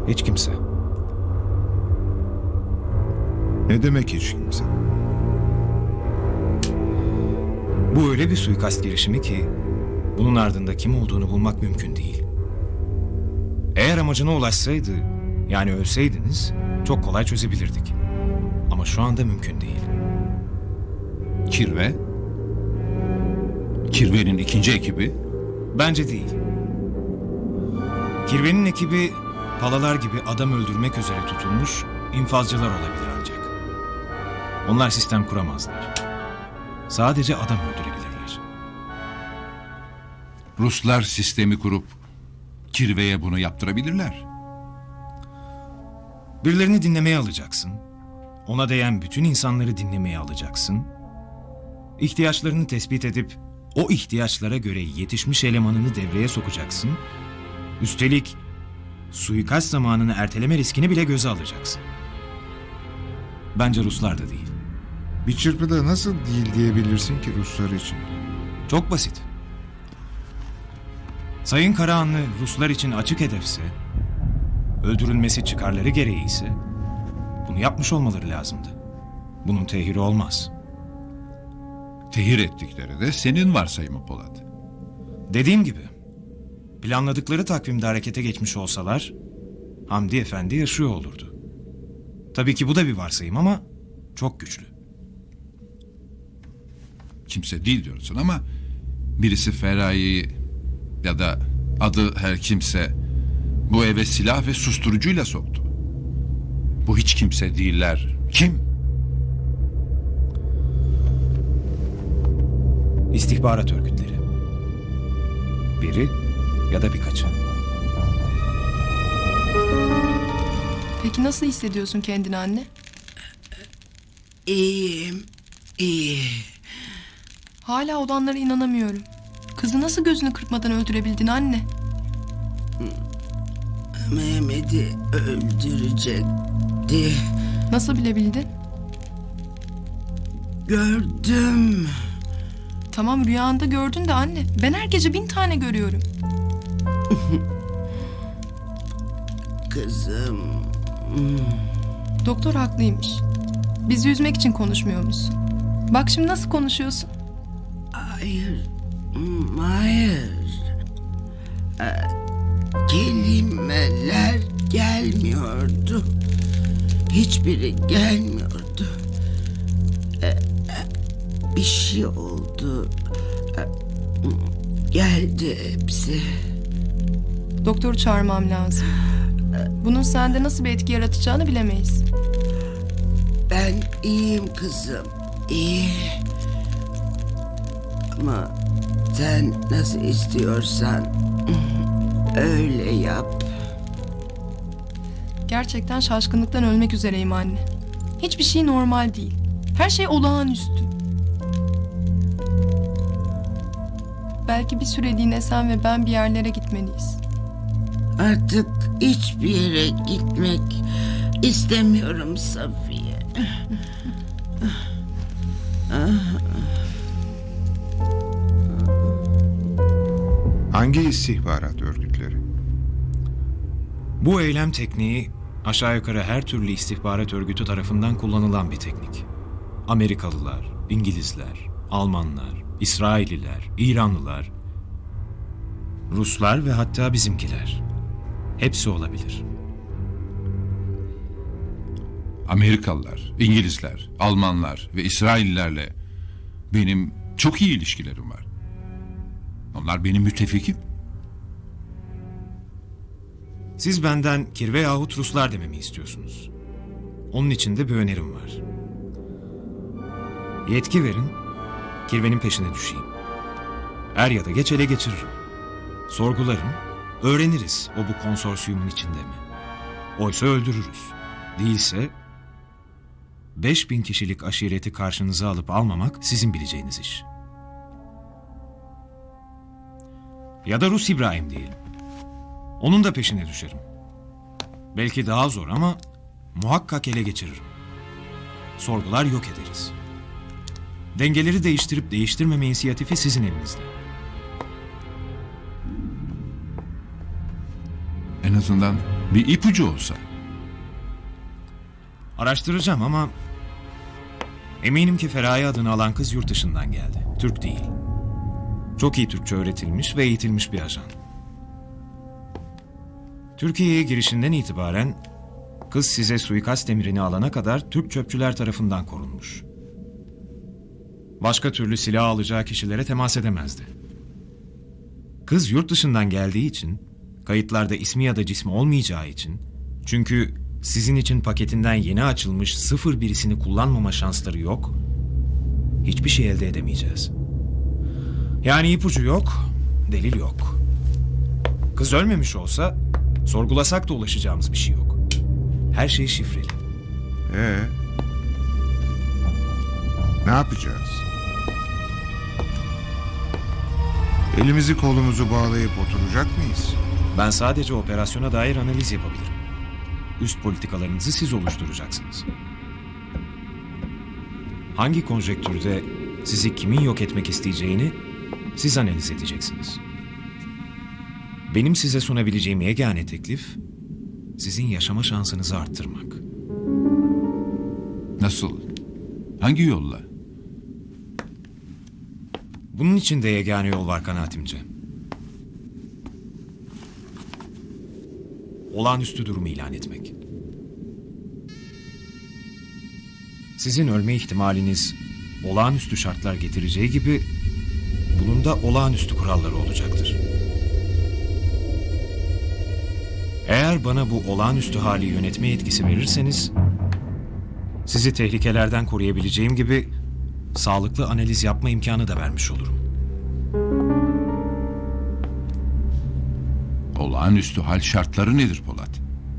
Hiç kimse. Ne demek hiç kimse? Bu öyle bir suikast girişimi ki bunun ardında kim olduğunu bulmak mümkün değil. Eğer amacına ulaşsaydı, yani ölseydiniz çok kolay çözebilirdik. Ama şu anda mümkün değil. Kirve? Kirve'nin ikinci ekibi? Bence değil. Kirve'nin ekibi palalar gibi adam öldürmek üzere tutulmuş infazcılar olabilir ancak. Onlar sistem kuramazlar. Sadece adam öldürebilirler. Ruslar sistemi kurup Kirve'ye bunu yaptırabilirler. Birilerini dinlemeye alacaksın. Ona değen bütün insanları dinlemeye alacaksın. İhtiyaçlarını tespit edip o ihtiyaçlara göre yetişmiş elemanını devreye sokacaksın. Üstelik suikast zamanını erteleme riskini bile göze alacaksın. Bence Ruslar da değil. Bir çırpıda nasıl değil diyebilirsin ki Ruslar için? Çok basit. Sayın Karahanlı Ruslar için açık hedefse, öldürülmesi çıkarları gereği ise bunu yapmış olmaları lazımdı. Bunun tehiri olmaz. Tehir ettikleri de senin varsayımı Polat. Dediğim gibi, planladıkları takvimde harekete geçmiş olsalar Hamdi Efendi yaşıyor olurdu. Tabii ki bu da bir varsayım ama çok güçlü. Kimse değil diyorsun ama birisi Feraye'yi ya da adı her kimse bu eve silah ve susturucuyla soktu. Bu hiç kimse değiller. Kim? İstihbarat örgütleri. Biri ya da birkaçı. Peki nasıl hissediyorsun kendini anne? İyiyim, iyi. Hala olanlara inanamıyorum. Kızı nasıl gözünü kırpmadan öldürebildin anne? Mehmet'i öldürecekti. Nasıl bilebildin? Gördüm. Tamam rüyanda gördün de anne. Ben her gece 1000 tane görüyorum. Kızım. Doktor haklıymış. Bizi üzmek için konuşmuyormuşsun. Bak şimdi nasıl konuşuyorsun? Hayır. Hayır. Kelimeler gelmiyordu. Hiçbiri gelmiyordu. Bir şey oldu. Geldi hepsi. Doktoru çağırmam lazım. Bunun sende nasıl bir etki yaratacağını bilemeyiz. Ben iyiyim kızım. İyi. Ama sen nasıl istiyorsan öyle yap. Gerçekten şaşkınlıktan ölmek üzereyim anne. Hiçbir şey normal değil. Her şey olağanüstü. Belki bir süreliğine sen ve ben bir yerlere gitmeliyiz. Artık hiçbir yere gitmek istemiyorum Safiye. Hangi istihbarat örgütleri? Bu eylem tekniği aşağı yukarı her türlü istihbarat örgütü tarafından kullanılan bir teknik. Amerikalılar, İngilizler, Almanlar, İsrailliler, İranlılar, Ruslar ve hatta bizimkiler. Hepsi olabilir. Amerikalılar, İngilizler, Almanlar ve İsraillilerle benim çok iyi ilişkilerim var. Onlar benim müttefikim. Siz benden Kirve yahut Ruslar dememi istiyorsunuz. Onun için de bir önerim var. Yetki verin, Kirve'nin peşine düşeyim. Er ya da geç ele geçiririm. Sorgularım, öğreniriz o bu konsorsiyumun içinde mi? Oysa öldürürüz. Değilse 5000 kişilik aşireti karşınıza alıp almamak sizin bileceğiniz iş. Ya da Rus İbrahim diyelim. Onun da peşine düşerim. Belki daha zor ama muhakkak ele geçiririm. Sorgular yok ederiz. Dengeleri değiştirip değiştirmeme inisiyatifi sizin elinizde. En azından bir ipucu olsa. Araştıracağım ama eminim ki Feraye adını alan kız yurt dışından geldi. Türk değil. Çok iyi Türkçe öğretilmiş ve eğitilmiş bir ajan. Türkiye'ye girişinden itibaren kız size suikast emrini alana kadar Türk çöpçüler tarafından korunmuş. Başka türlü silah alacağı kişilere temas edemezdi. Kız yurt dışından geldiği için, kayıtlarda ismi ya da cismi olmayacağı için, çünkü sizin için paketinden yeni açılmış 01'isini kullanmama şansları yok, hiçbir şey elde edemeyeceğiz. Yani ipucu yok, delil yok. Kız ölmemiş olsa sorgulasak da ulaşacağımız bir şey yok. Her şey şifreli. Ne yapacağız? Elimizi kolumuzu bağlayıp oturacak mıyız? Ben sadece operasyona dair analiz yapabilirim. Üst politikalarınızı siz oluşturacaksınız. Hangi konjektürde sizi kimin yok etmek isteyeceğini siz analiz edeceksiniz. Benim size sunabileceğim yegane teklif, sizin yaşama şansınızı arttırmak. Nasıl? Hangi yolla? Bunun için de yegane yol var kanaatimce. Olağanüstü durumu ilan etmek. Sizin ölme ihtimaliniz olağanüstü şartlar getireceği gibi bunun da olağanüstü kuralları olacaktır. Eğer bana bu olağanüstü hali yönetme yetkisi verirseniz sizi tehlikelerden koruyabileceğim gibi sağlıklı analiz yapma imkanı da vermiş olurum. Olağanüstü hal şartları nedir Polat?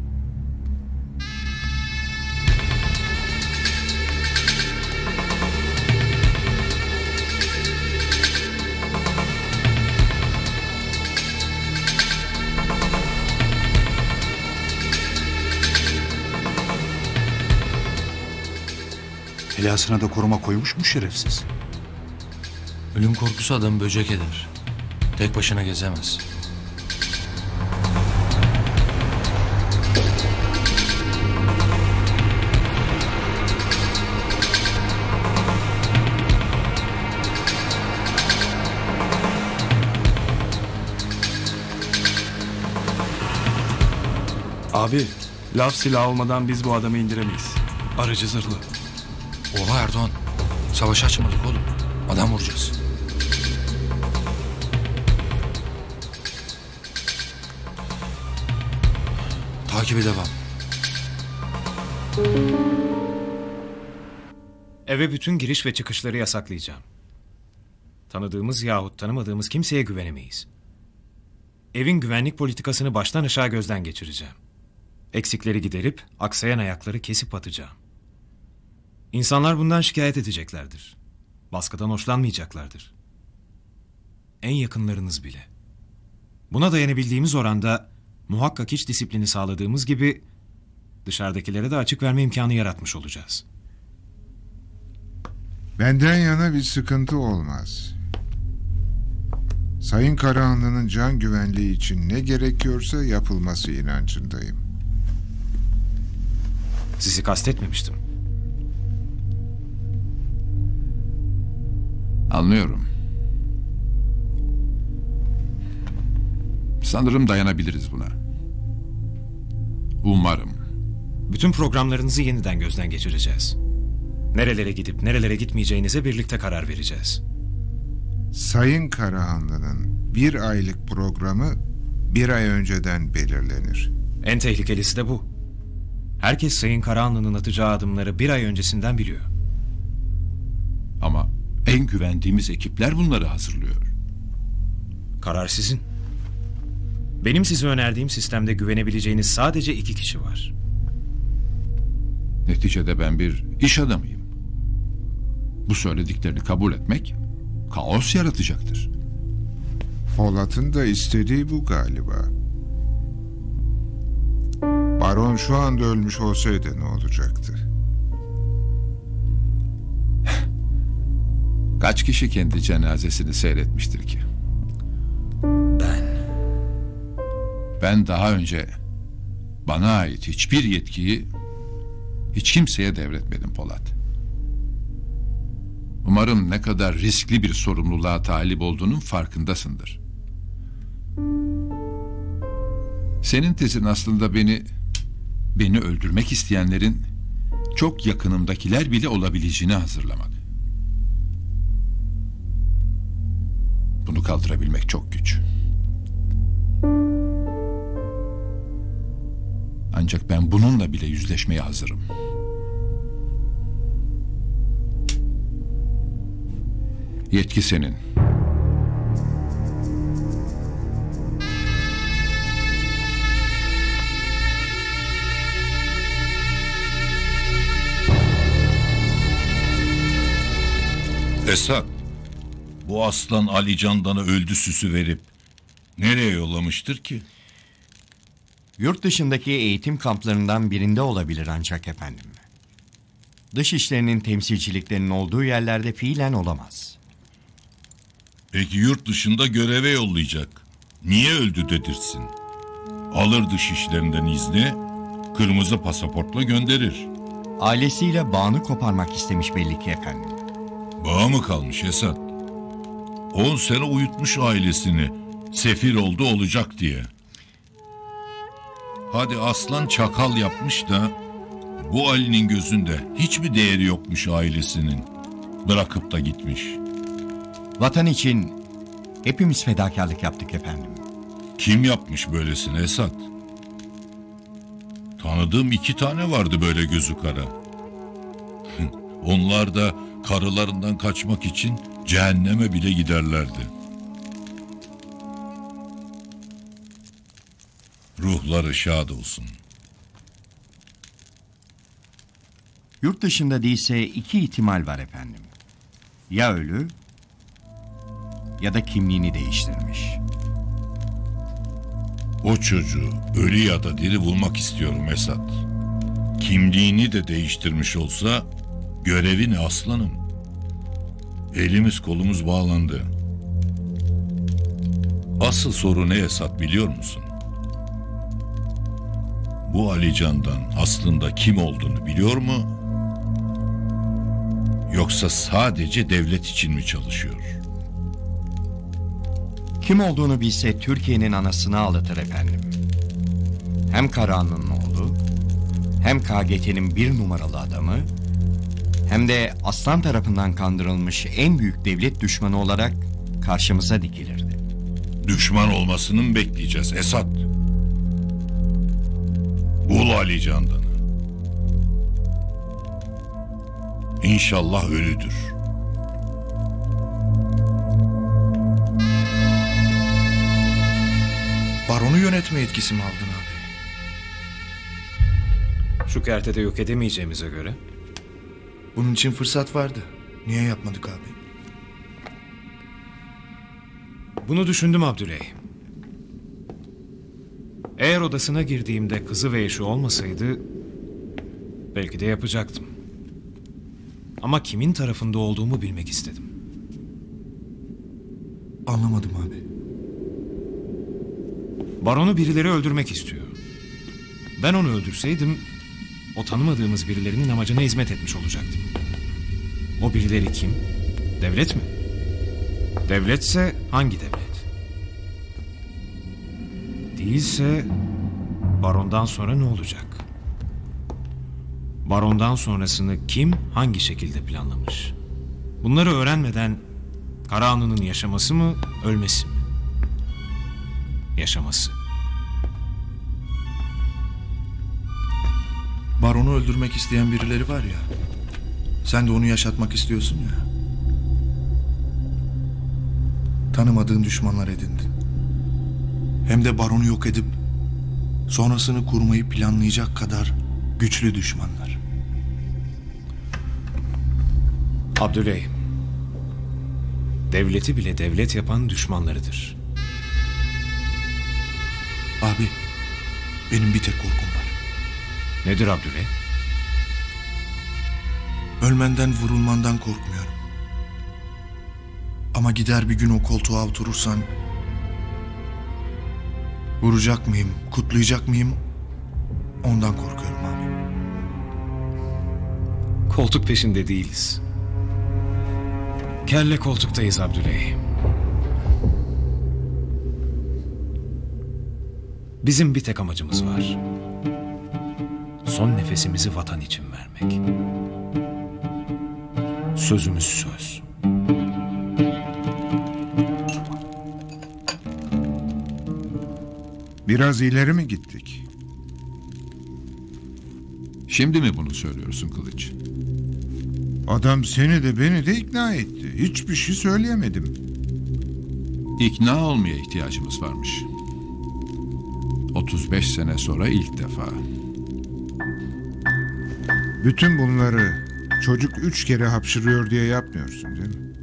Helasına da koruma koymuş mu şerefsiz? Ölüm korkusu adamı böcek eder. Tek başına gezemez. Abi, laf silah olmadan biz bu adamı indiremeyiz. Aracı zırhlı. Oha Erdoğan. Savaş açmadık oğlum. Adam vuracağız. Takibe devam. Eve bütün giriş ve çıkışları yasaklayacağım. Tanıdığımız yahut tanımadığımız kimseye güvenemeyiz. Evin güvenlik politikasını baştan aşağı gözden geçireceğim. Eksikleri giderip aksayan ayakları kesip atacağım. İnsanlar bundan şikayet edeceklerdir. Baskıdan hoşlanmayacaklardır. En yakınlarınız bile. Buna dayanabildiğimiz oranda muhakkak iç disiplini sağladığımız gibi dışarıdakilere de açık verme imkanı yaratmış olacağız. Benden yana bir sıkıntı olmaz. Sayın Karahanlı'nın can güvenliği için ne gerekiyorsa yapılması inancındayım. Sizi kastetmemiştim. Anlıyorum. Sanırım dayanabiliriz buna. Umarım. Bütün programlarınızı yeniden gözden geçireceğiz. Nerelere gidip nerelere gitmeyeceğinize birlikte karar vereceğiz. Sayın Karahanlı'nın bir aylık programı bir ay önceden belirlenir. En tehlikelisi de bu. Herkes Sayın Karahanlı'nın atacağı adımları bir ay öncesinden biliyor. Ama en güvendiğimiz ekipler bunları hazırlıyor. Karar sizin. Benim size önerdiğim sistemde güvenebileceğiniz sadece 2 kişi var. Neticede ben bir iş adamıyım. Bu söylediklerini kabul etmek kaos yaratacaktır. Polat'ın da istediği bu galiba. Baron şu anda ölmüş olsaydı ne olacaktı? Kaç kişi kendi cenazesini seyretmiştir ki? Ben Ben daha önce bana ait hiçbir yetkiyi hiç kimseye devretmedim Polat. Umarım ne kadar riskli bir sorumluluğa talip olduğunun farkındasındır. Senin tezin aslında beni öldürmek isteyenlerin çok yakınımdakiler bile olabileceğini hazırlamak. Bunu kaldırabilmek çok güç. Ancak ben bununla bile yüzleşmeye hazırım. Yetki senin. Esat, bu aslan Ali Candan'ı öldü süsü verip nereye yollamıştır ki? Yurt dışındaki eğitim kamplarından birinde olabilir ancak efendim. Dış işlerinin temsilciliklerinin olduğu yerlerde fiilen olamaz. Peki yurt dışında göreve yollayacak. Niye öldü dedirsin? Alır dış işlerinden izni, kırmızı pasaportla gönderir. Ailesiyle bağını koparmak istemiş belli ki efendim. Bağı mı kalmış Esat? 10 sene uyutmuş ailesini, sefir oldu olacak diye. Hadi aslan çakal yapmış da bu Ali'nin gözünde hiç mi değeri yokmuş ailesinin? Bırakıp da gitmiş. Vatan için hepimiz fedakarlık yaptık efendim. Kim yapmış böylesini Esat? Tanıdığım 2 tane vardı böyle gözü kara. Onlar da karılarından kaçmak için cehenneme bile giderlerdi. Ruhları şad olsun. Yurt dışında değilse 2 ihtimal var efendim. Ya ölü ya da kimliğini değiştirmiş. O çocuğu ölü ya da diri bulmak istiyorum Esat. Kimliğini de değiştirmiş olsa görevi ne aslanım? Elimiz kolumuz bağlandı. Asıl soru ne Esat biliyor musun? Bu Ali Candan aslında kim olduğunu biliyor mu? Yoksa sadece devlet için mi çalışıyor? Kim olduğunu bilse Türkiye'nin anasını ağlatır efendim. Hem Karahanlı'nın oğlu, hem KGT'nin 1 numaralı adamı, hem de aslan tarafından kandırılmış en büyük devlet düşmanı olarak karşımıza dikilirdi. Düşman olmasını mı bekleyeceğiz Esat? Bul Ali Candan'ı. İnşallah ölüdür. Baronu yönetme yetkisi mi aldın abi? Şu kertede yok edemeyeceğimize göre. Bunun için fırsat vardı. Niye yapmadık abi? Bunu düşündüm Abdüley. Eğer odasına girdiğimde kızı ve eşi olmasaydı belki de yapacaktım. Ama kimin tarafında olduğumu bilmek istedim. Anlamadım abi. Baronu birileri öldürmek istiyor. Ben onu öldürseydim o tanımadığımız birilerinin amacına hizmet etmiş olacaktım. O birileri kim? Devlet mi? Devletse hangi devlet? Değilse barondan sonra ne olacak? Barondan sonrasını kim hangi şekilde planlamış? Bunları öğrenmeden Karahanlı'nın yaşaması mı, ölmesi mi? Yaşaması. Baronu öldürmek isteyen birileri var ya. Sen de onu yaşatmak istiyorsun ya. Tanımadığın düşmanlar edindin. Hem de baronu yok edip sonrasını kurmayı planlayacak kadar güçlü düşmanlar. Abdüley, devleti bile devlet yapan düşmanlarıdır. Abi, benim bir tek korkum var. Nedir Abdüley? Ölmenden, vurulmandan korkmuyorum. Ama gider bir gün o koltuğa oturursan... vuracak mıyım, kutlayacak mıyım? Ondan korkuyorum abi. Koltuk peşinde değiliz. Kelle koltuktayız Abdüley. Bizim bir tek amacımız var. Son nefesimizi vatan için vermek. Sözümüz söz. Biraz ileri mi gittik? Şimdi mi bunu söylüyorsun Kılıç? Adam seni de beni de ikna etti. Hiçbir şey söyleyemedim. İkna olmaya ihtiyacımız varmış. 35 sene sonra ilk defa. Bütün bunları çocuk 3 kere hapşırıyor diye yapmıyorsun değil mi?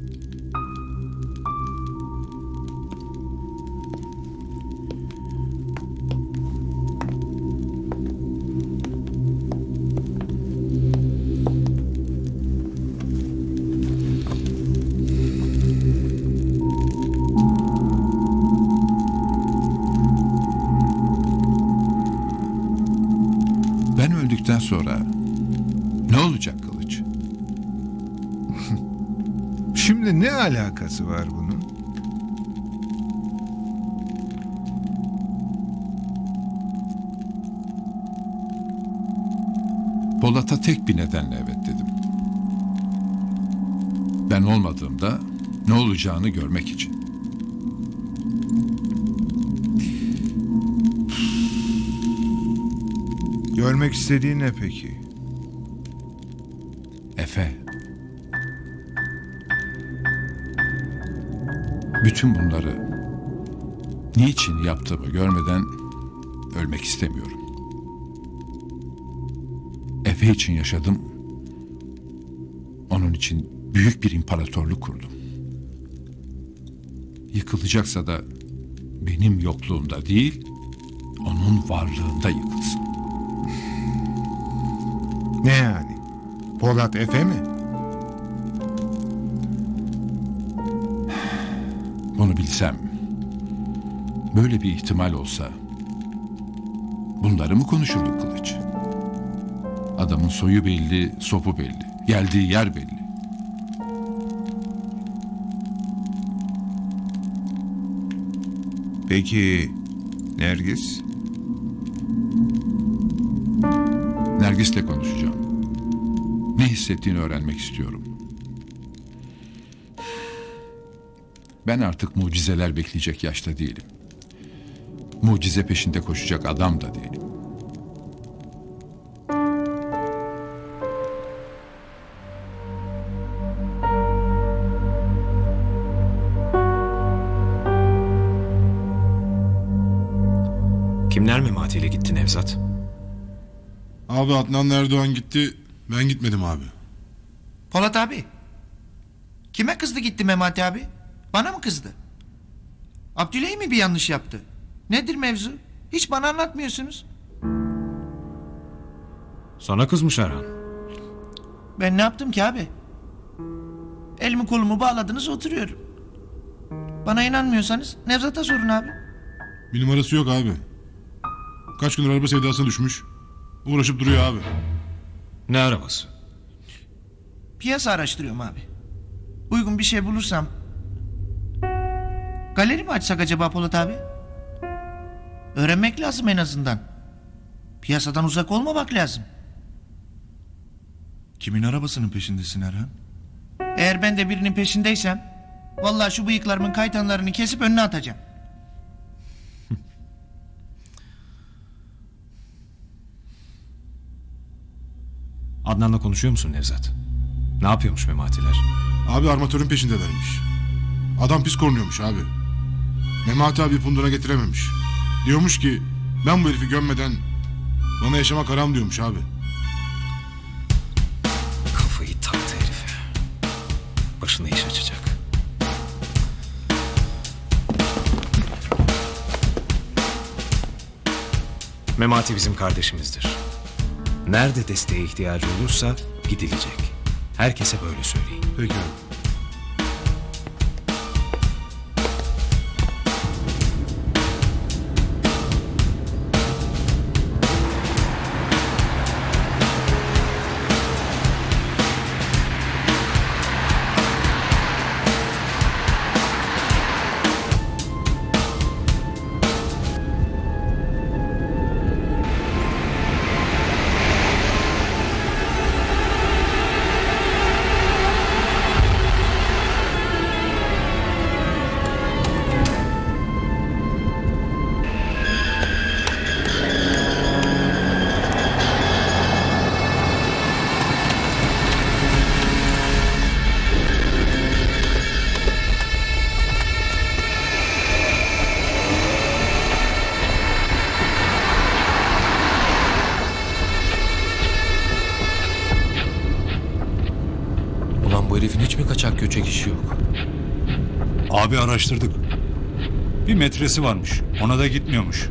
Ben öldükten sonra ne olacak Kılıç? Şimdi ne alakası var bunun? Polat'a tek bir nedenle evet dedim. Ben olmadığımda ne olacağını görmek için. Görmek istediğin ne peki? Efe. Bütün bunları niçin yaptığımı görmeden ölmek istemiyorum. Efe için yaşadım. Onun için büyük bir imparatorluk kurdum. Yıkılacaksa da benim yokluğumda değil, onun varlığında yıkılsın. Ne yani? Polat Efe mi? Bunu bilsem, böyle bir ihtimal olsa, bunları mı konuşurduk Kılıç? Adamın soyu belli, sopu belli, geldiği yer belli. Peki Nergis? Nergis'le konuşacağım. Ne hissettiğini öğrenmek istiyorum. Ben artık mucizeler bekleyecek yaşta değilim. Mucize peşinde koşacak adam da değilim. Kimler Memati ile gitti Nevzat? Abi Adnan Erdoğan gitti, ben gitmedim abi. Polat abi. Kime kızdı gitti Memati abi? Bana mı kızdı? Abdüley mi bir yanlış yaptı? Nedir mevzu? Hiç bana anlatmıyorsunuz. Sana kızmış Erhan. Ben ne yaptım ki abi? Elimi kolumu bağladınız oturuyorum. Bana inanmıyorsanız Nevzat'a sorun abi. Bir numarası yok abi. Kaç gündür araba sevdasına düşmüş. Uğraşıp duruyor abi. Ne arabası? Piyasa araştırıyorum abi. Uygun bir şey bulursam. Galeri mi açsak acaba Polat abi? Öğrenmek lazım en azından. Piyasadan uzak olmamak lazım. Kimin arabasının peşindesin Erhan? Eğer ben de birinin peşindeysem, vallahi şu bıyıklarımın kaytanlarını kesip önüne atacağım. Adnan'la konuşuyor musun Nevzat? Ne yapıyormuş Mematiler? Abi armatörün peşindelermiş. Adam pis korunuyormuş abi. Memati abi punduna getirememiş. Diyormuş ki ben bu herifi gömmeden bana yaşamak haram diyormuş abi. Kafayı taktı herife. Başına iş açacak. Memati bizim kardeşimizdir. Nerede desteğe ihtiyacı olursa gidilecek. Herkese böyle söyleyin. Peki abi. Bu herifin hiç mi kaçak göçek işi yok? Abi araştırdık. Bir metresi varmış. Ona da gitmiyormuş.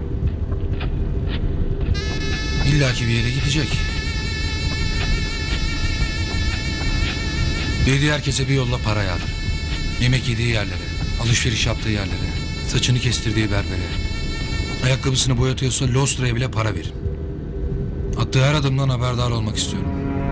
İlla ki bir yere gidecek. Dediği herkese bir yolla para yağdır. Yemek yediği yerlere, alışveriş yaptığı yerlere, saçını kestirdiği berbere, ayakkabısını boyatıyorsa Lostra'ya bile para verin. Attığı her adımdan haberdar olmak istiyorum.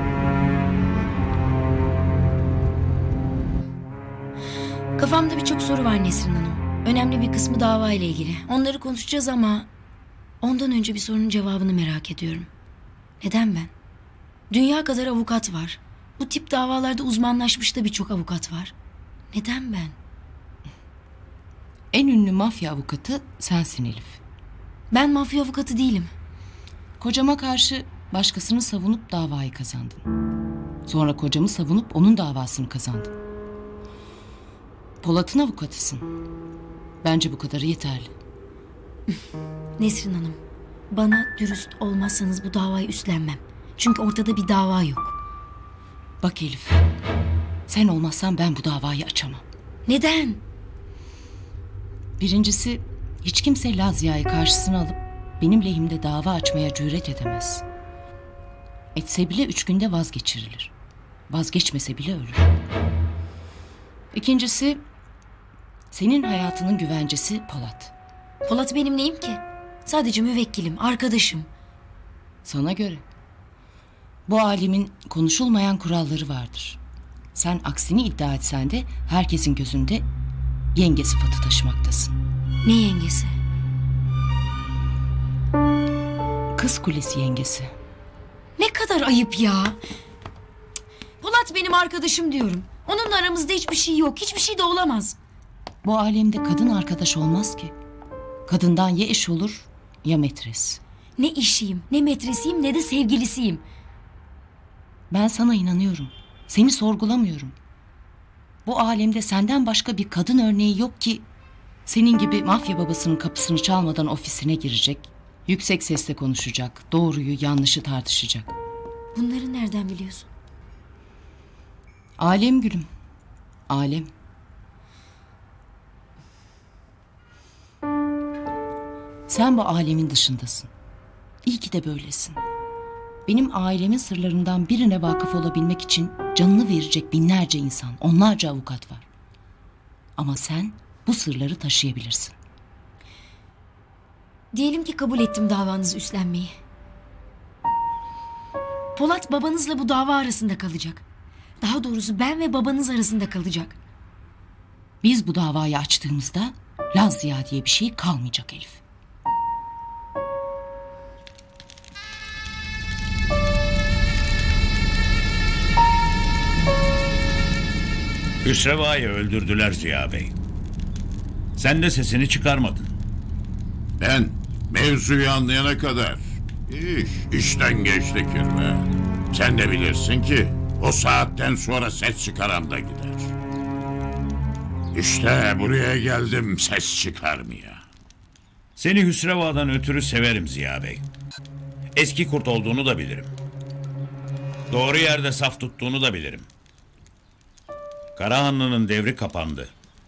Kafamda birçok soru var Nesrin Hanım. Önemli bir kısmı dava ile ilgili. Onları konuşacağız ama ondan önce bir sorunun cevabını merak ediyorum. Neden ben? Dünya kadar avukat var. Bu tip davalarda uzmanlaşmış da birçok avukat var. Neden ben? En ünlü mafya avukatı sensin Elif. Ben mafya avukatı değilim. Kocama karşı başkasını savunup davayı kazandın. Sonra kocamı savunup onun davasını kazandın. Polat'ın avukatısın. Bence bu kadarı yeterli. Nesrin Hanım, bana dürüst olmazsanız bu davayı üstlenmem. Çünkü ortada bir dava yok. Bak Elif, sen olmazsan ben bu davayı açamam. Neden? Birincisi, hiç kimse Lazia'yı karşısına alıp benim lehimde dava açmaya cüret edemez. Etse bile 3 günde vazgeçirilir. Vazgeçmese bile ölür. İkincisi, senin hayatının güvencesi Polat. Polat benim neyim ki? Sadece müvekkilim, arkadaşım. Sana göre. Bu alemin konuşulmayan kuralları vardır. Sen aksini iddia etsen de herkesin gözünde yenge sıfatı taşımaktasın. Ne yengesi? Kız Kulesi yengesi. Ne kadar ayıp ya. Polat benim arkadaşım diyorum. Onunla aramızda hiçbir şey yok. Hiçbir şey de olamaz. Bu alemde kadın arkadaş olmaz ki. Kadından ya eş olur ya metres. Ne işiyim, ne metresiyim, ne de sevgilisiyim. Ben sana inanıyorum. Seni sorgulamıyorum. Bu alemde senden başka bir kadın örneği yok ki senin gibi mafya babasının kapısını çalmadan ofisine girecek, yüksek sesle konuşacak, doğruyu yanlışı tartışacak. Bunları nereden biliyorsun? Alem gülüm. Alem. Sen bu alemin dışındasın. İyi ki de böylesin. Benim ailemin sırlarından birine vakıf olabilmek için canını verecek binlerce insan, onlarca avukat var. Ama sen bu sırları taşıyabilirsin. Diyelim ki kabul ettim davanızı üstlenmeyi. Polat babanızla bu dava arasında kalacak. Daha doğrusu ben ve babanız arasında kalacak. Biz bu davayı açtığımızda Lazia diye bir şey kalmayacak Elif. Hüsreva'yı öldürdüler Ziya Bey. Sen de sesini çıkarmadın. Ben mevzuyu anlayana kadar işten geçti Kirve. Sen de bilirsin ki o saatten sonra ses çıkaran da gider. İşte buraya geldim ses çıkarmaya. Seni Hüsreva'dan ötürü severim Ziya Bey. Eski kurt olduğunu da bilirim. Doğru yerde saf tuttuğunu da bilirim. Karahanlı'nın devri kapandı.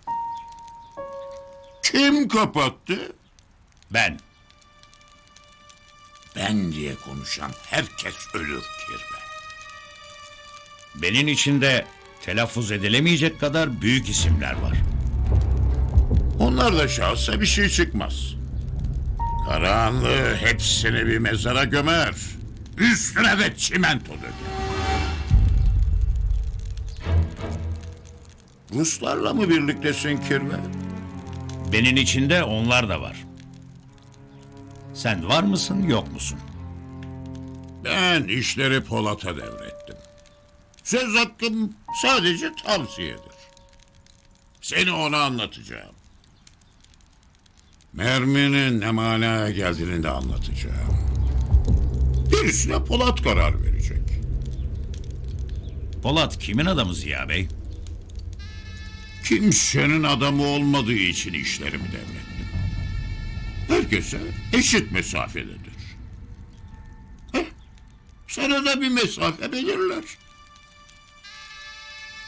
Kim kapattı? Ben. Ben diye konuşan herkes ölür Kirve. Benim içinde telaffuz edilemeyecek kadar büyük isimler var. Onlar da şahsa bir şey çıkmaz. Karahanlı hepsini bir mezara gömer. Üstüne de çimento döker. Ruslarla mı birliktesin Kirve? Benim içinde onlar da var. Sen var mısın yok musun? Ben işleri Polat'a devrettim. Söz hakkım sadece tavsiyedir. Seni ona anlatacağım. Merminin ne manaya geldiğini de anlatacağım. Gerisine Polat karar verecek. Polat kimin adamı Ziya Bey? Kimsenin adamı olmadığı için işlerimi devrettim. Herkese eşit mesafededir. Sana da bir mesafe belirler.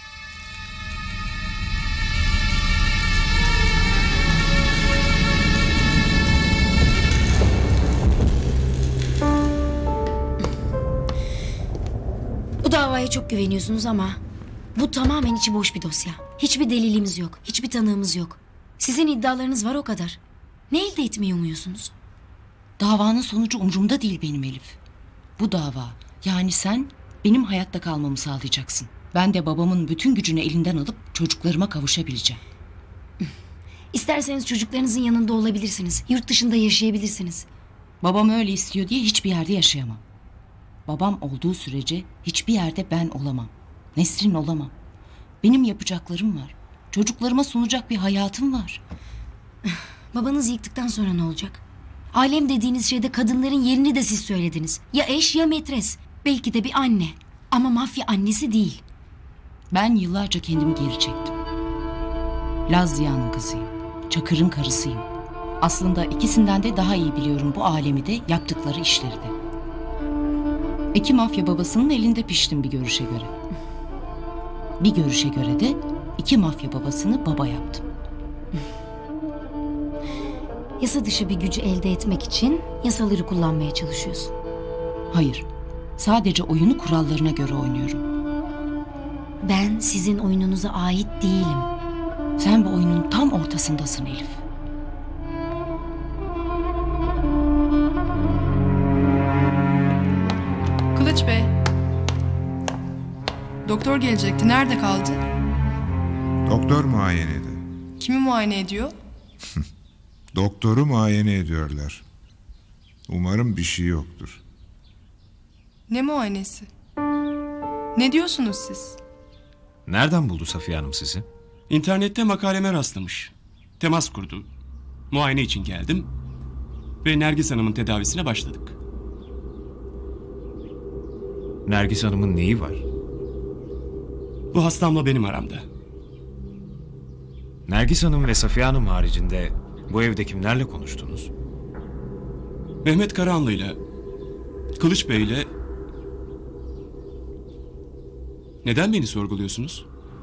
davaya çok güveniyorsunuz ama bu tamamen içi boş bir dosya. Hiçbir delilimiz yok, hiçbir tanığımız yok. Sizin iddialarınız var o kadar. Ne elde etmeyi umuyorsunuz? Davanın sonucu umurumda değil benim Elif. Bu dava, yani sen benim hayatta kalmamı sağlayacaksın. Ben de babamın bütün gücünü elinden alıp çocuklarıma kavuşabileceğim. İsterseniz çocuklarınızın yanında olabilirsiniz. Yurt dışında yaşayabilirsiniz. Babam öyle istiyor diye hiçbir yerde yaşayamam. Babam olduğu sürece hiçbir yerde ben olamam. Nesrin olamam. Benim yapacaklarım var. Çocuklarıma sunacak bir hayatım var. Babanız yıktıktan sonra ne olacak? Alem dediğiniz şeyde kadınların yerini de siz söylediniz. Ya eş ya metres. Belki de bir anne. Ama mafya annesi değil. Ben yıllarca kendimi geri çektim. Laz Ziya'nın kızıyım. Çakır'ın karısıyım. Aslında ikisinden de daha iyi biliyorum bu alemi de, yaptıkları işleri de. İki mafya babasının elinde piştim bir görüşe göre. Bir görüşe göre de iki mafya babasını baba yaptım. Yasa dışı bir gücü elde etmek için yasaları kullanmaya çalışıyorsun. Hayır. Sadece oyunu kurallarına göre oynuyorum. Ben sizin oyununuza ait değilim. Sen bu oyunun tam ortasındasın Elif. Kılıç Bey. Doktor gelecekti. Nerede kaldı? Doktor muayenede. Kimi muayene ediyor? Doktoru muayene ediyorlar. Umarım bir şey yoktur. Ne muayenesi? Ne diyorsunuz siz? Nereden buldu Safiye Hanım sizi? İnternette makaleme rastlamış. Temas kurdu. Muayene için geldim. Ve Nergis Hanım'ın tedavisine başladık. Nergis Hanım'ın neyi var? Bu hastamla benim aramda. Nergis Hanım ve Safiye Hanım haricinde bu evde kimlerle konuştunuz? Mehmet Karahanlı'yla, Kılıç Bey'le... Neden beni sorguluyorsunuz?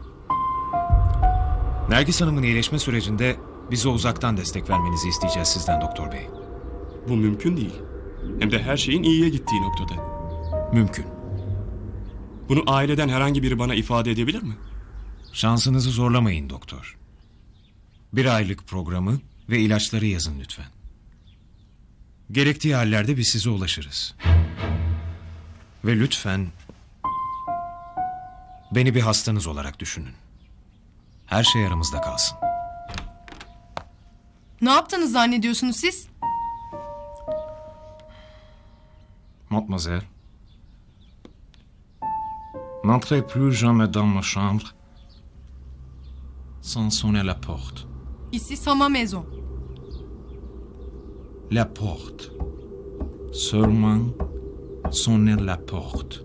Nergis Hanım'ın iyileşme sürecinde bize uzaktan destek vermenizi isteyeceğiz sizden Doktor Bey. Bu mümkün değil. Hem de her şeyin iyiye gittiği noktada. Mümkün. Bunu aileden herhangi biri bana ifade edebilir mi? Şansınızı zorlamayın doktor. 1 aylık programı ve ilaçları yazın lütfen. Gerektiği hallerde biz size ulaşırız. Ve lütfen beni bir hastanız olarak düşünün. Her şey aramızda kalsın. Ne yaptınız zannediyorsunuz siz? Mademoiselle, n'entrez plus jamais dans ma chambre sans sonner la porte. Ici c'est ma maison. La porte. Seulement sonner la porte.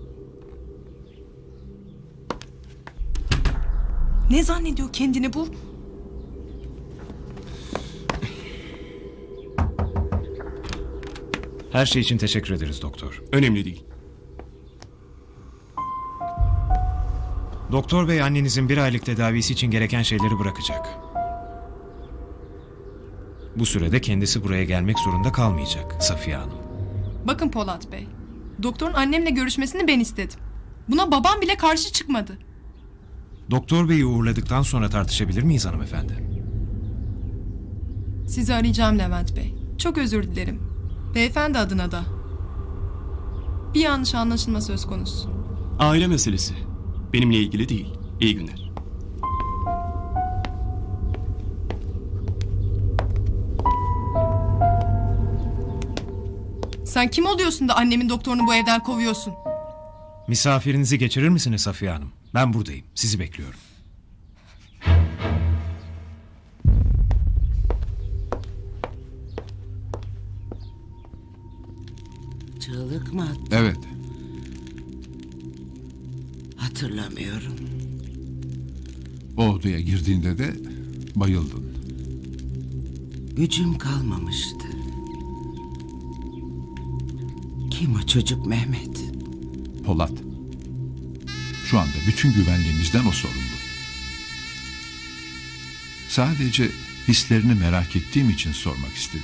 Ne zannediyor kendini bu? Her şey için teşekkür ederiz doktor. Önemli değil. Doktor bey annenizin 1 aylık tedavisi için gereken şeyleri bırakacak. Bu sürede kendisi buraya gelmek zorunda kalmayacak Safiye Hanım. Bakın Polat Bey. Doktorun annemle görüşmesini ben istedim. Buna babam bile karşı çıkmadı. Doktor beyi uğurladıktan sonra tartışabilir miyiz hanımefendi? Sizi arayacağım Levent Bey. Çok özür dilerim. Beyefendi adına da. Bir yanlış anlaşılma söz konusu. Aile meselesi. Benimle ilgili değil. İyi günler. Sen kim oluyorsun da annemin doktorunu bu evden kovuyorsun? Misafirinizi geçirir misiniz Safiye Hanım? Ben buradayım. Sizi bekliyorum. Çığlık mı attın? Evet. Hatırlamıyorum. O odaya girdiğinde de bayıldın. Gücüm kalmamıştı. Kim o çocuk Mehmet? Polat. Şu anda bütün güvenliğimizden o sorumlu. Sadece hislerini merak ettiğim için sormak istedim.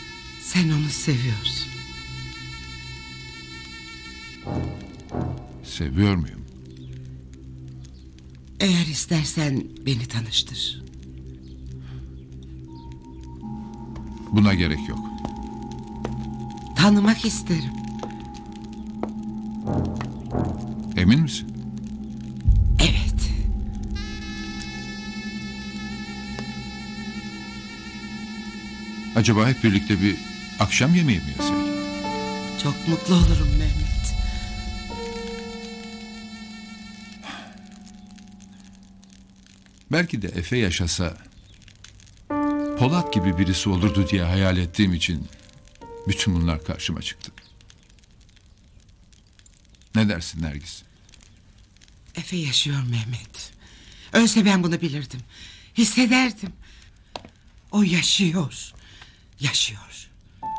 Sen onu seviyorsun. seviyor muyum? Eğer istersen beni tanıştır. Buna gerek yok. Tanımak isterim. Emin misin? Evet. Acaba hep birlikte bir akşam yemeği mi yesek? Çok mutlu olurum Mehmet. Belki de Efe yaşasa Polat gibi birisi olurdu diye hayal ettiğim için bütün bunlar karşıma çıktı. Ne dersin Nergis? Efe yaşıyor Mehmet. Ölse ben bunu bilirdim. Hissederdim. O yaşıyor. Yaşıyor.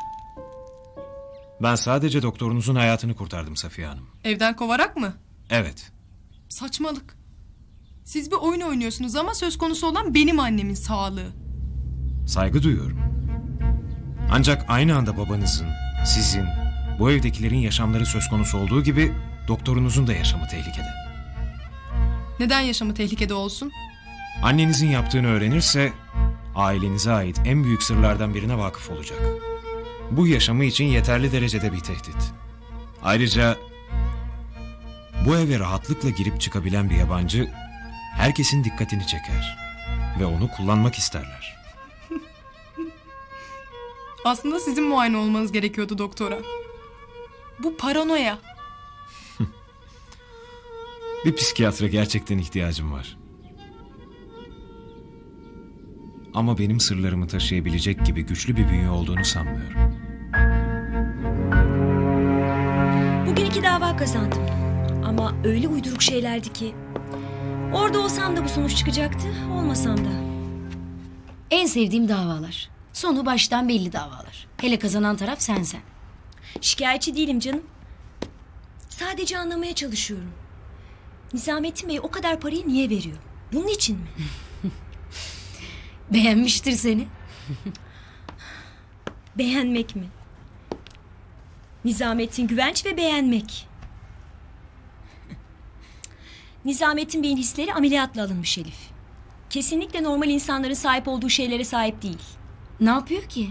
Ben sadece doktorunuzun hayatını kurtardım Safiye Hanım. Evden kovarak mı? Evet. Saçmalık. Siz bir oyun oynuyorsunuz ama söz konusu olan benim annemin sağlığı. Saygı duyuyorum. Ancak aynı anda babanızın, sizin, bu evdekilerin yaşamları söz konusu olduğu gibi doktorunuzun da yaşamı tehlikede. Neden yaşamı tehlikede olsun? Annenizin yaptığını öğrenirse ailenize ait en büyük sırlardan birine vakıf olacak. Bu yaşamı için yeterli derecede bir tehdit. Ayrıca bu eve rahatlıkla girip çıkabilen bir yabancı herkesin dikkatini çeker ve onu kullanmak isterler. Aslında sizin muayene olmanız gerekiyordu doktora. Bu paranoya. Bir psikiyatra gerçekten ihtiyacım var. Ama benim sırlarımı taşıyabilecek gibi güçlü bir bünye olduğunu sanmıyorum. Bugün 2 dava kazandım. Ama öyle uyduruk şeylerdi ki. Orada olsam da bu sonuç çıkacaktı, olmasam da. En sevdiğim davalar. Sonu baştan belli davalar. Hele kazanan taraf sensen. Şikayetçi değilim canım. Sadece anlamaya çalışıyorum. Nizamettin Bey o kadar parayı niye veriyor? Bunun için mi? Beğenmiştir seni. Beğenmek mi? Nizamettin Güvenç ve beğenmek. Nizamettin Bey'in hisleri ameliyatla alınmış Elif. Kesinlikle normal insanların sahip olduğu şeylere sahip değil. Ne yapıyor ki?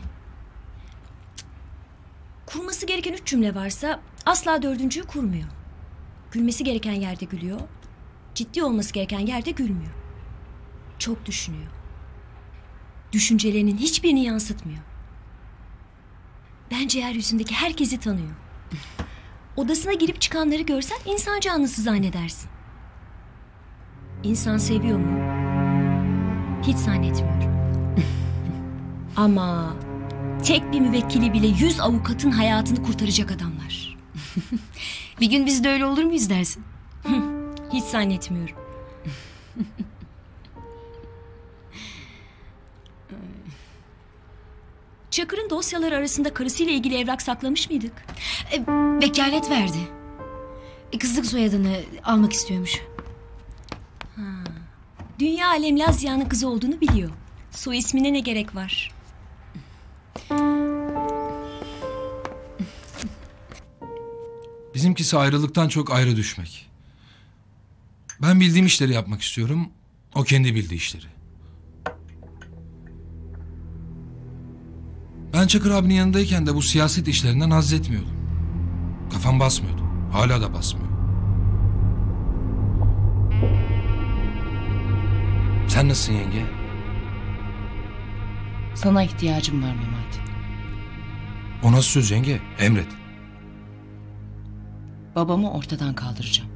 Kurması gereken 3 cümle varsa asla 4.'yü kurmuyor. Gülmesi gereken yerde gülüyor. Ciddi olması gereken yerde gülmüyor. Çok düşünüyor. Düşüncelerinin hiçbirini yansıtmıyor. Bence yeryüzündeki herkesi tanıyor. Odasına girip çıkanları görsen insan canlısı zannedersin. İnsan seviyor mu? Hiç zannetmiyorum. Ama tek bir müvekkili bile 100 avukatın hayatını kurtaracak adamlar. Bir gün biz de öyle olur muyuz dersin? Hiç zannetmiyorum. Çakır'ın dosyaları arasında karısıyla ilgili evrak saklamış mıydık? Vekalet verdi. Kızlık soyadını almak istiyormuş. Dünya alem Lazya'nın kızı olduğunu biliyor. Soy ismine ne gerek var? Bizimkisi ayrılıktan çok ayrı düşmek. Ben bildiğim işleri yapmak istiyorum. O kendi bildiği işleri. Ben Çakır abinin yanındayken de bu siyaset işlerinden haz etmiyordum. Kafam basmıyordu. Hala da basmıyor. Sen nasılsın yenge? Sana ihtiyacım var Memati. O nasıl söz yenge? Emret. Babamı ortadan kaldıracağım.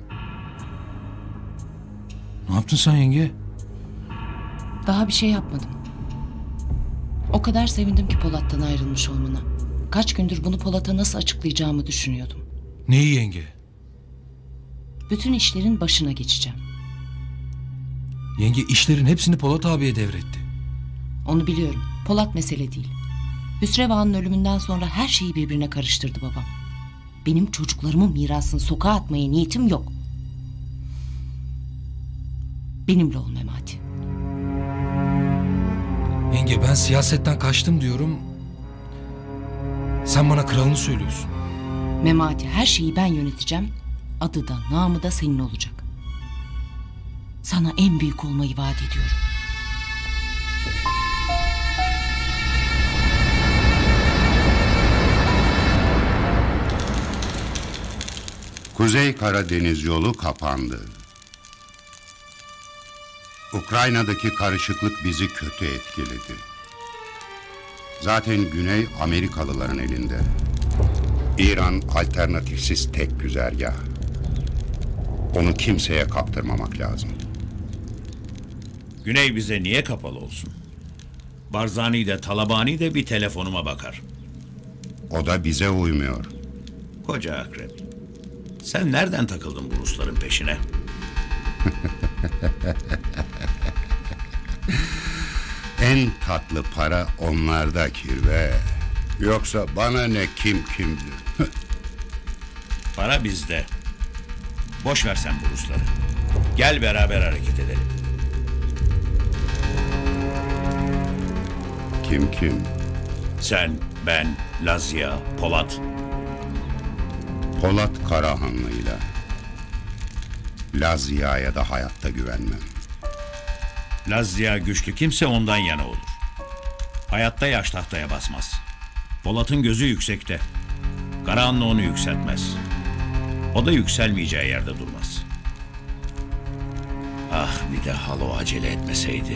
Ne yaptın sen yenge? Daha bir şey yapmadım. O kadar sevindim ki Polat'tan ayrılmış olmana. Kaç gündür bunu Polat'a nasıl açıklayacağımı düşünüyordum. Neyi yenge? Bütün işlerin başına geçeceğim. Yenge işlerin hepsini Polat abiye devretti. Onu biliyorum. Polat mesele değil. Hüsreva'nın ölümünden sonra her şeyi birbirine karıştırdı babam. Benim çocuklarımın mirasını sokağa atmaya niyetim yok. Benimle ol Memati. Yenge ben siyasetten kaçtım diyorum. Sen bana kralını söylüyorsun. Memati her şeyi ben yöneteceğim. adı da namı da senin olacak. Sana en büyük olmayı vaat ediyorum. Kuzey Karadeniz yolu kapandı. Ukrayna'daki karışıklık bizi kötü etkiledi. Zaten Güney Amerikalıların elinde. İran alternatifsiz tek güzergah. Onu kimseye kaptırmamak lazım. Güney bize niye kapalı olsun? Barzani de Talabani de bir telefonuma bakar. O da bize uymuyor. Koca akrep. Sen nereden takıldın bu Rusların peşine? En tatlı para onlarda kirve. Yoksa bana ne kim kimdir? Para bizde. Boş ver sen bu Rusları. Gel beraber hareket edelim. Kim? Sen, ben, Lazia, Polat. Polat Karahanlı'yla. Lazia'ya da hayatta güvenmem. Lazia güçlü kimse ondan yana olur. Hayatta yaş tahtaya basmaz. Polat'ın gözü yüksekte. Karahanlı onu yükseltmez. O da yükselmeyeceği yerde durmaz. Ah bir de Halo acele etmeseydi.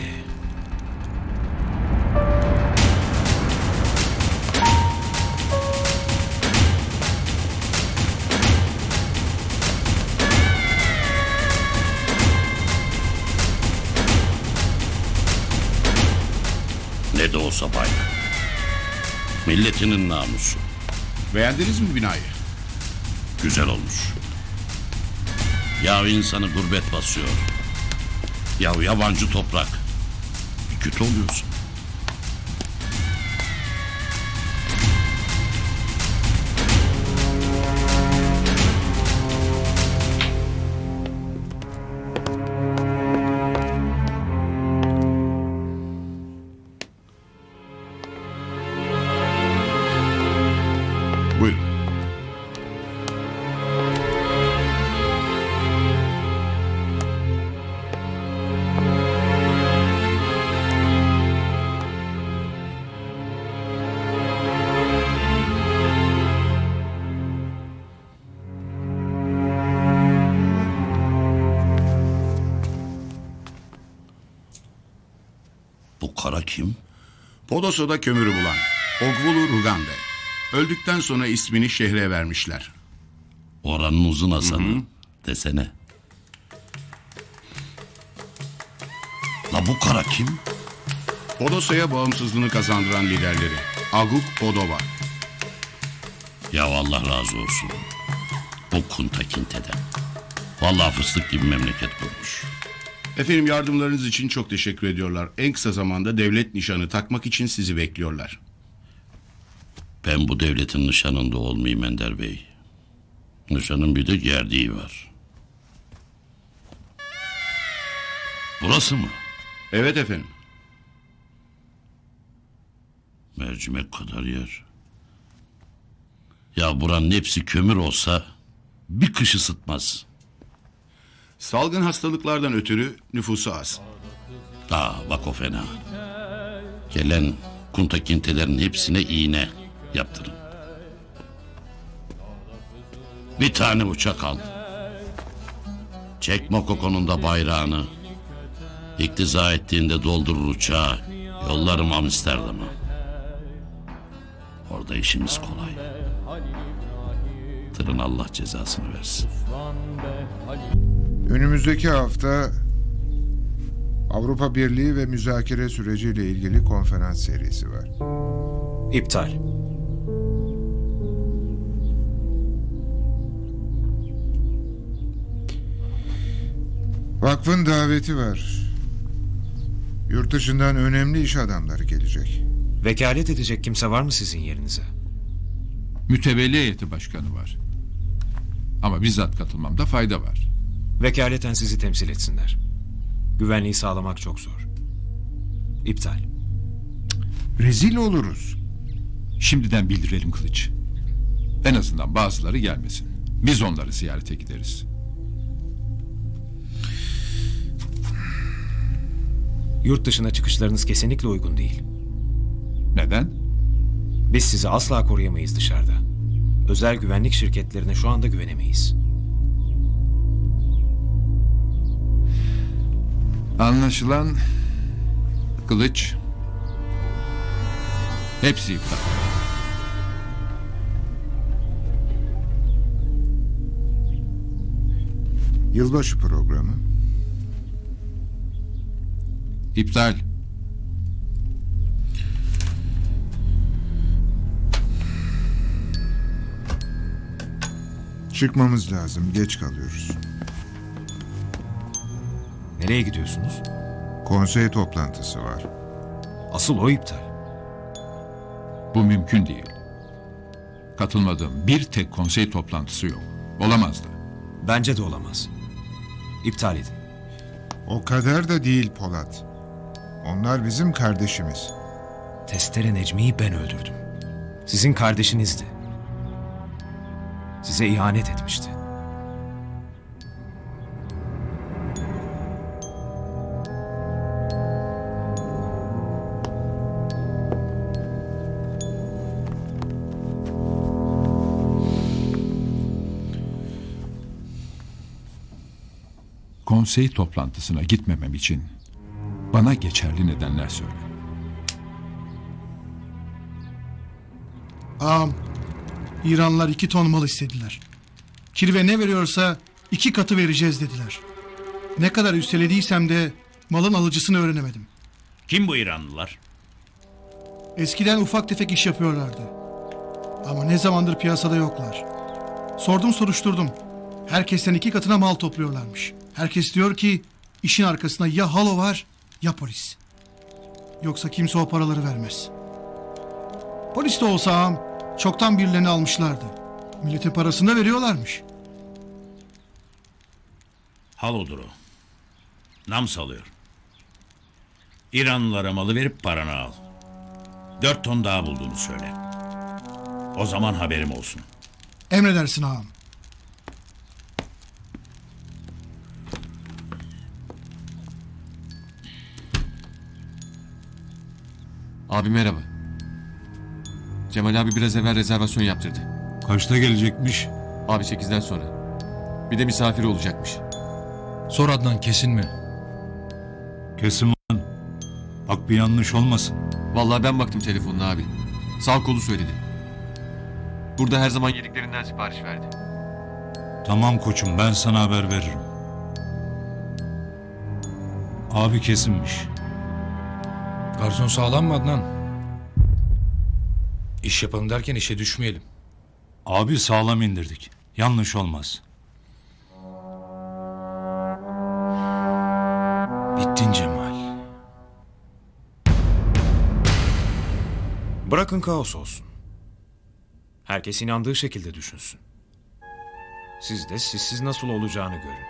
Ne de olsa bayrak. Milletinin namusu. Beğendiniz mi binayı? Güzel olmuş. Ya insanı gurbet basıyor. Ya yabancı toprak. Bir kötü oluyorsun. Buyurun. Bu kara kim? Podosa'da kömürü bulan Ogvulu Rugande. Öldükten sonra ismini şehre vermişler. Oranın uzun Hasan'ı. Desene. La bu kara kim? Podosa'ya bağımsızlığını kazandıran liderleri. Aguk Podova. Ya Allah razı olsun. O Kunta Kinte'den. Vallahi fıstık gibi memleket kurmuş. Efendim yardımlarınız için çok teşekkür ediyorlar. En kısa zamanda devlet nişanı takmak için sizi bekliyorlar. Ben bu devletin nişanında olmayayım Ender Bey. Nişanın bir de gerdiği var. Burası mı? Evet efendim. Mercimek kadar yer. Ya buranın hepsi kömür olsa bir kış ısıtmaz. Salgın hastalıklardan ötürü nüfusu az. Bak o fena. Gelen Kunta Kintelerin hepsine iğne yaptırın. Bir tane uçak al. Çek Mokoko'nun da bayrağını. İktiza ettiğinde doldurur uçağı. Yollarım Amsterdam'a. Orada işimiz kolay. Tırın Allah cezasını versin. Önümüzdeki hafta Avrupa Birliği ve müzakere süreciyle ilgili konferans serisi var. İptal. Vakfın daveti var. Yurt dışından önemli iş adamları gelecek. Vekalet edecek kimse var mı sizin yerinize? Mütevelli heyeti başkanı var. Ama bizzat katılmamda fayda var. Vekaleten sizi temsil etsinler. Güvenliği sağlamak çok zor. İptal. Rezil oluruz. Şimdiden bildirelim Kılıç. En azından bazıları gelmesin. Biz onları ziyarete gideriz. Yurt dışına çıkışlarınız kesinlikle uygun değil. Neden? Biz sizi asla koruyamayız dışarıda. Özel güvenlik şirketlerine şu anda güvenemeyiz. Anlaşılan Kılıç hepsi iptal. Yılbaşı programı. İptal. Çıkmamız lazım. Geç kalıyoruz. Nereye gidiyorsunuz? Konsey toplantısı var. Asıl o iptal. Bu mümkün değil. Katılmadığım bir tek konsey toplantısı yok. Olamaz da. Bence de olamaz. İptal edin. O kadar da değil Polat. Onlar bizim kardeşimiz. Testere Necmi'yi ben öldürdüm. Sizin kardeşinizdi. Size ihanet etmişti. Konsey toplantısına gitmemem için bana geçerli nedenler söyle. Ağam, İranlılar 2 ton mal istediler. Kirve ne veriyorsa 2 katı vereceğiz dediler. Ne kadar üstelediysem de malın alıcısını öğrenemedim. Kim bu İranlılar? Eskiden ufak tefek iş yapıyorlardı. Ama ne zamandır piyasada yoklar. Sordum soruşturdum. Herkesten 2 katına mal topluyorlarmış. Herkes diyor ki işin arkasında ya halo var ya polis. Yoksa kimse o paraları vermez. Polis de olsa ağam çoktan birilerini almışlardı. Milletin parasını da veriyorlarmış. Halodur o. Nam salıyor. İranlılara malı verip paranı al. 4 ton daha bulduğunu söyle. O zaman haberim olsun. Emredersin ağam. Abi merhaba. Cemal abi biraz evvel rezervasyon yaptırdı. Kaçta gelecekmiş? Abi 8'den sonra. Bir de misafir olacakmış. Sor Adnan, kesin mi? Kesin lan. Bak bir yanlış olmasın. Vallahi ben baktım telefonuna abi. Sağ kolu söyledi. Burada her zaman yediklerinden sipariş verdi. Tamam koçum, ben sana haber veririm. Abi kesinmiş. Garson sağlam mı Adnan? İş yapalım derken işe düşmeyelim. Abi sağlam indirdik. Yanlış olmaz. Bittin Cemal. Bırakın kaos olsun. Herkes inandığı şekilde düşünsün. Siz de sizsiz nasıl olacağını görün.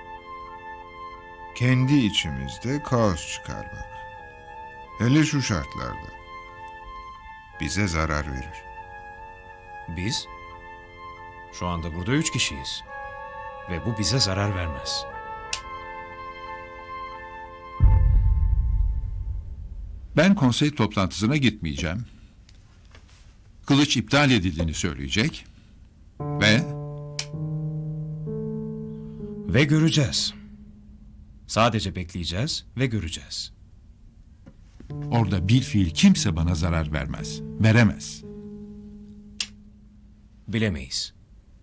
Kendi içimizde kaos çıkar bak. Hele şu şartlarda. Bize zarar verir. Biz? Şu anda burada 3 kişiyiz. Ve bu bize zarar vermez. Ben konsey toplantısına gitmeyeceğim. Kılıç iptal edildiğini söyleyecek. Ve göreceğiz. Sadece bekleyeceğiz ve göreceğiz. Orada bir fiil kimse bana zarar vermez. Veremez. Bilemeyiz.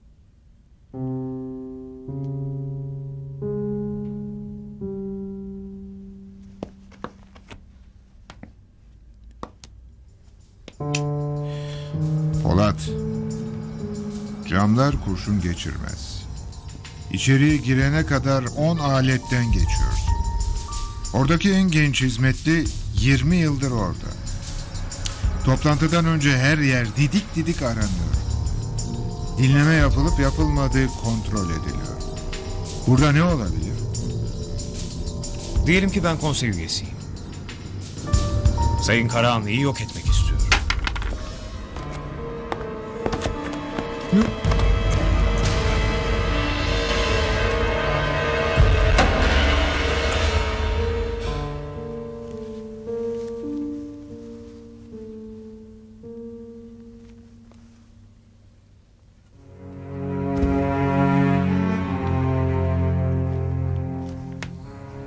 Polat. Camlar kurşun geçirmez. İçeriye girene kadar 10 aletten geçiyorsun. Oradaki en genç hizmetli 20 yıldır orada. Toplantıdan önce her yer didik didik aranıyor. Dinleme yapılıp yapılmadığı kontrol ediliyor. Burada ne olabilir? Diyelim ki ben konsey üyesiyim. Sayın Karahanlı'yı yok etmek istiyorum.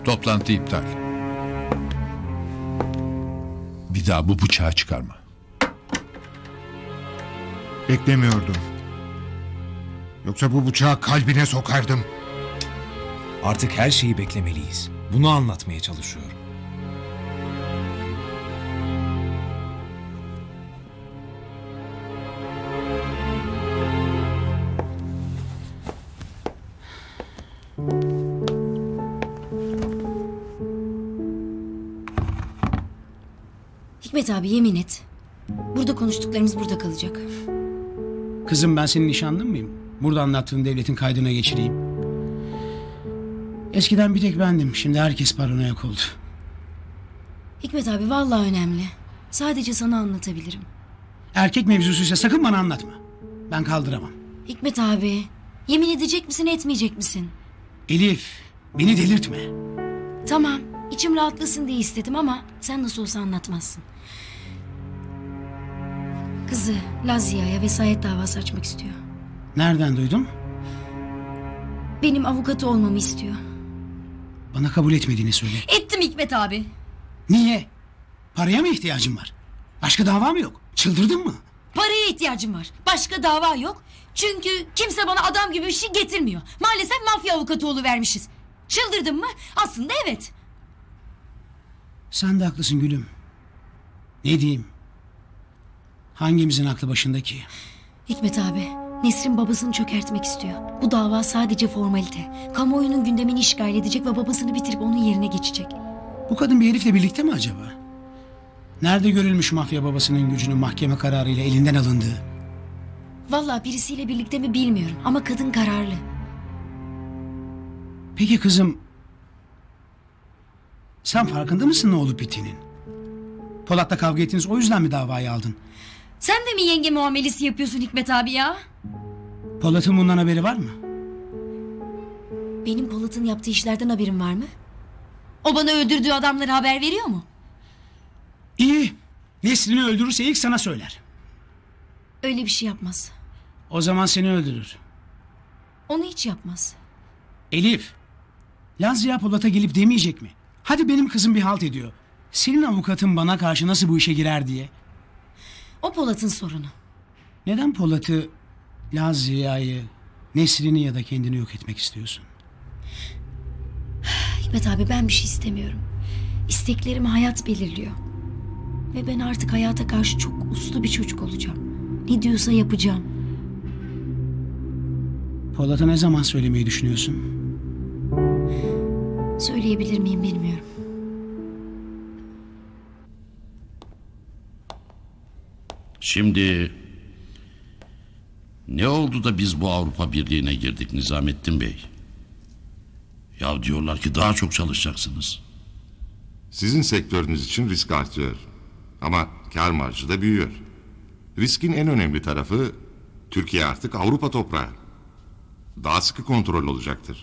Toplantı iptal. Bir daha bu bıçağı çıkarma. Beklemiyordum. Yoksa bu bıçağı kalbine sokardım. Artık her şeyi beklemeliyiz. Bunu anlatmaya çalışıyorum. Hikmet abi yemin et. Burada konuştuklarımız burada kalacak. Kızım ben senin nişanlın mıyım? Burada anlattığın devletin kaydına geçireyim. Eskiden bir tek bendim. Şimdi herkes paranoyak oldu. Hikmet abi vallahi önemli. Sadece sana anlatabilirim. Erkek mevzusuysa sakın bana anlatma. Ben kaldıramam. Hikmet abi yemin edecek misin etmeyecek misin? Elif beni delirtme. Tamam içim rahatlasın diye istedim ama sen nasıl olsa anlatmazsın. Kızı Lazia'ya vesayet davası açmak istiyor. Nereden duydun? Benim avukatı olmamı istiyor. Bana kabul etmediğini söyle. Ettim Hikmet abi. Niye? Paraya mı ihtiyacın var? Başka dava mı yok? Çıldırdın mı? Paraya ihtiyacım var. Başka dava yok. Çünkü kimse bana adam gibi bir şey getirmiyor. Maalesef mafya avukatı oluvermişiz. Çıldırdın mı? Aslında evet. Sen de haklısın gülüm. Ne diyeyim? Hangimizin aklı başındaki? Hikmet abi, Nesrin babasını çökertmek istiyor. Bu dava sadece formalite. Kamuoyunun gündemini işgal edecek ve babasını bitirip onun yerine geçecek. Bu kadın bir herifle birlikte mi acaba? Nerede görülmüş mafya babasının gücünün mahkeme kararıyla elinden alındığı? Vallahi birisiyle birlikte mi bilmiyorum ama kadın kararlı. Peki kızım, sen farkında mısın ne olup bittiğinin? Polat'la kavga ettiniz, o yüzden mi davayı aldın? Sen de mi yenge muamelesi yapıyorsun Hikmet abi ya? Polat'ın bundan haberi var mı? Benim Polat'ın yaptığı işlerden haberim var mı? O bana öldürdüğü adamlara haber veriyor mu? İyi. Nesrin'i öldürürse ilk sana söyler. Öyle bir şey yapmaz. O zaman seni öldürür. Onu hiç yapmaz. Elif, Lazia Polat'a gelip demeyecek mi? Hadi benim kızım bir halt ediyor. Senin avukatın bana karşı nasıl bu işe girer diye. O Polat'ın sorunu. Neden Polat'ı, Lazia'yı, Nesrin'i ya da kendini yok etmek istiyorsun? Hikmet abi ben bir şey istemiyorum. İsteklerimi hayat belirliyor. Ve ben artık hayata karşı çok uslu bir çocuk olacağım. Ne diyorsa yapacağım. Polat'a ne zaman söylemeyi düşünüyorsun? Söyleyebilir miyim bilmiyorum. Şimdi ne oldu da biz bu Avrupa Birliği'ne girdik Nizamettin Bey? Ya diyorlar ki daha çok çalışacaksınız. Sizin sektörünüz için risk artıyor. Ama kar marjı da büyüyor. Riskin en önemli tarafı Türkiye artık Avrupa toprağı. Daha sıkı kontrol olacaktır.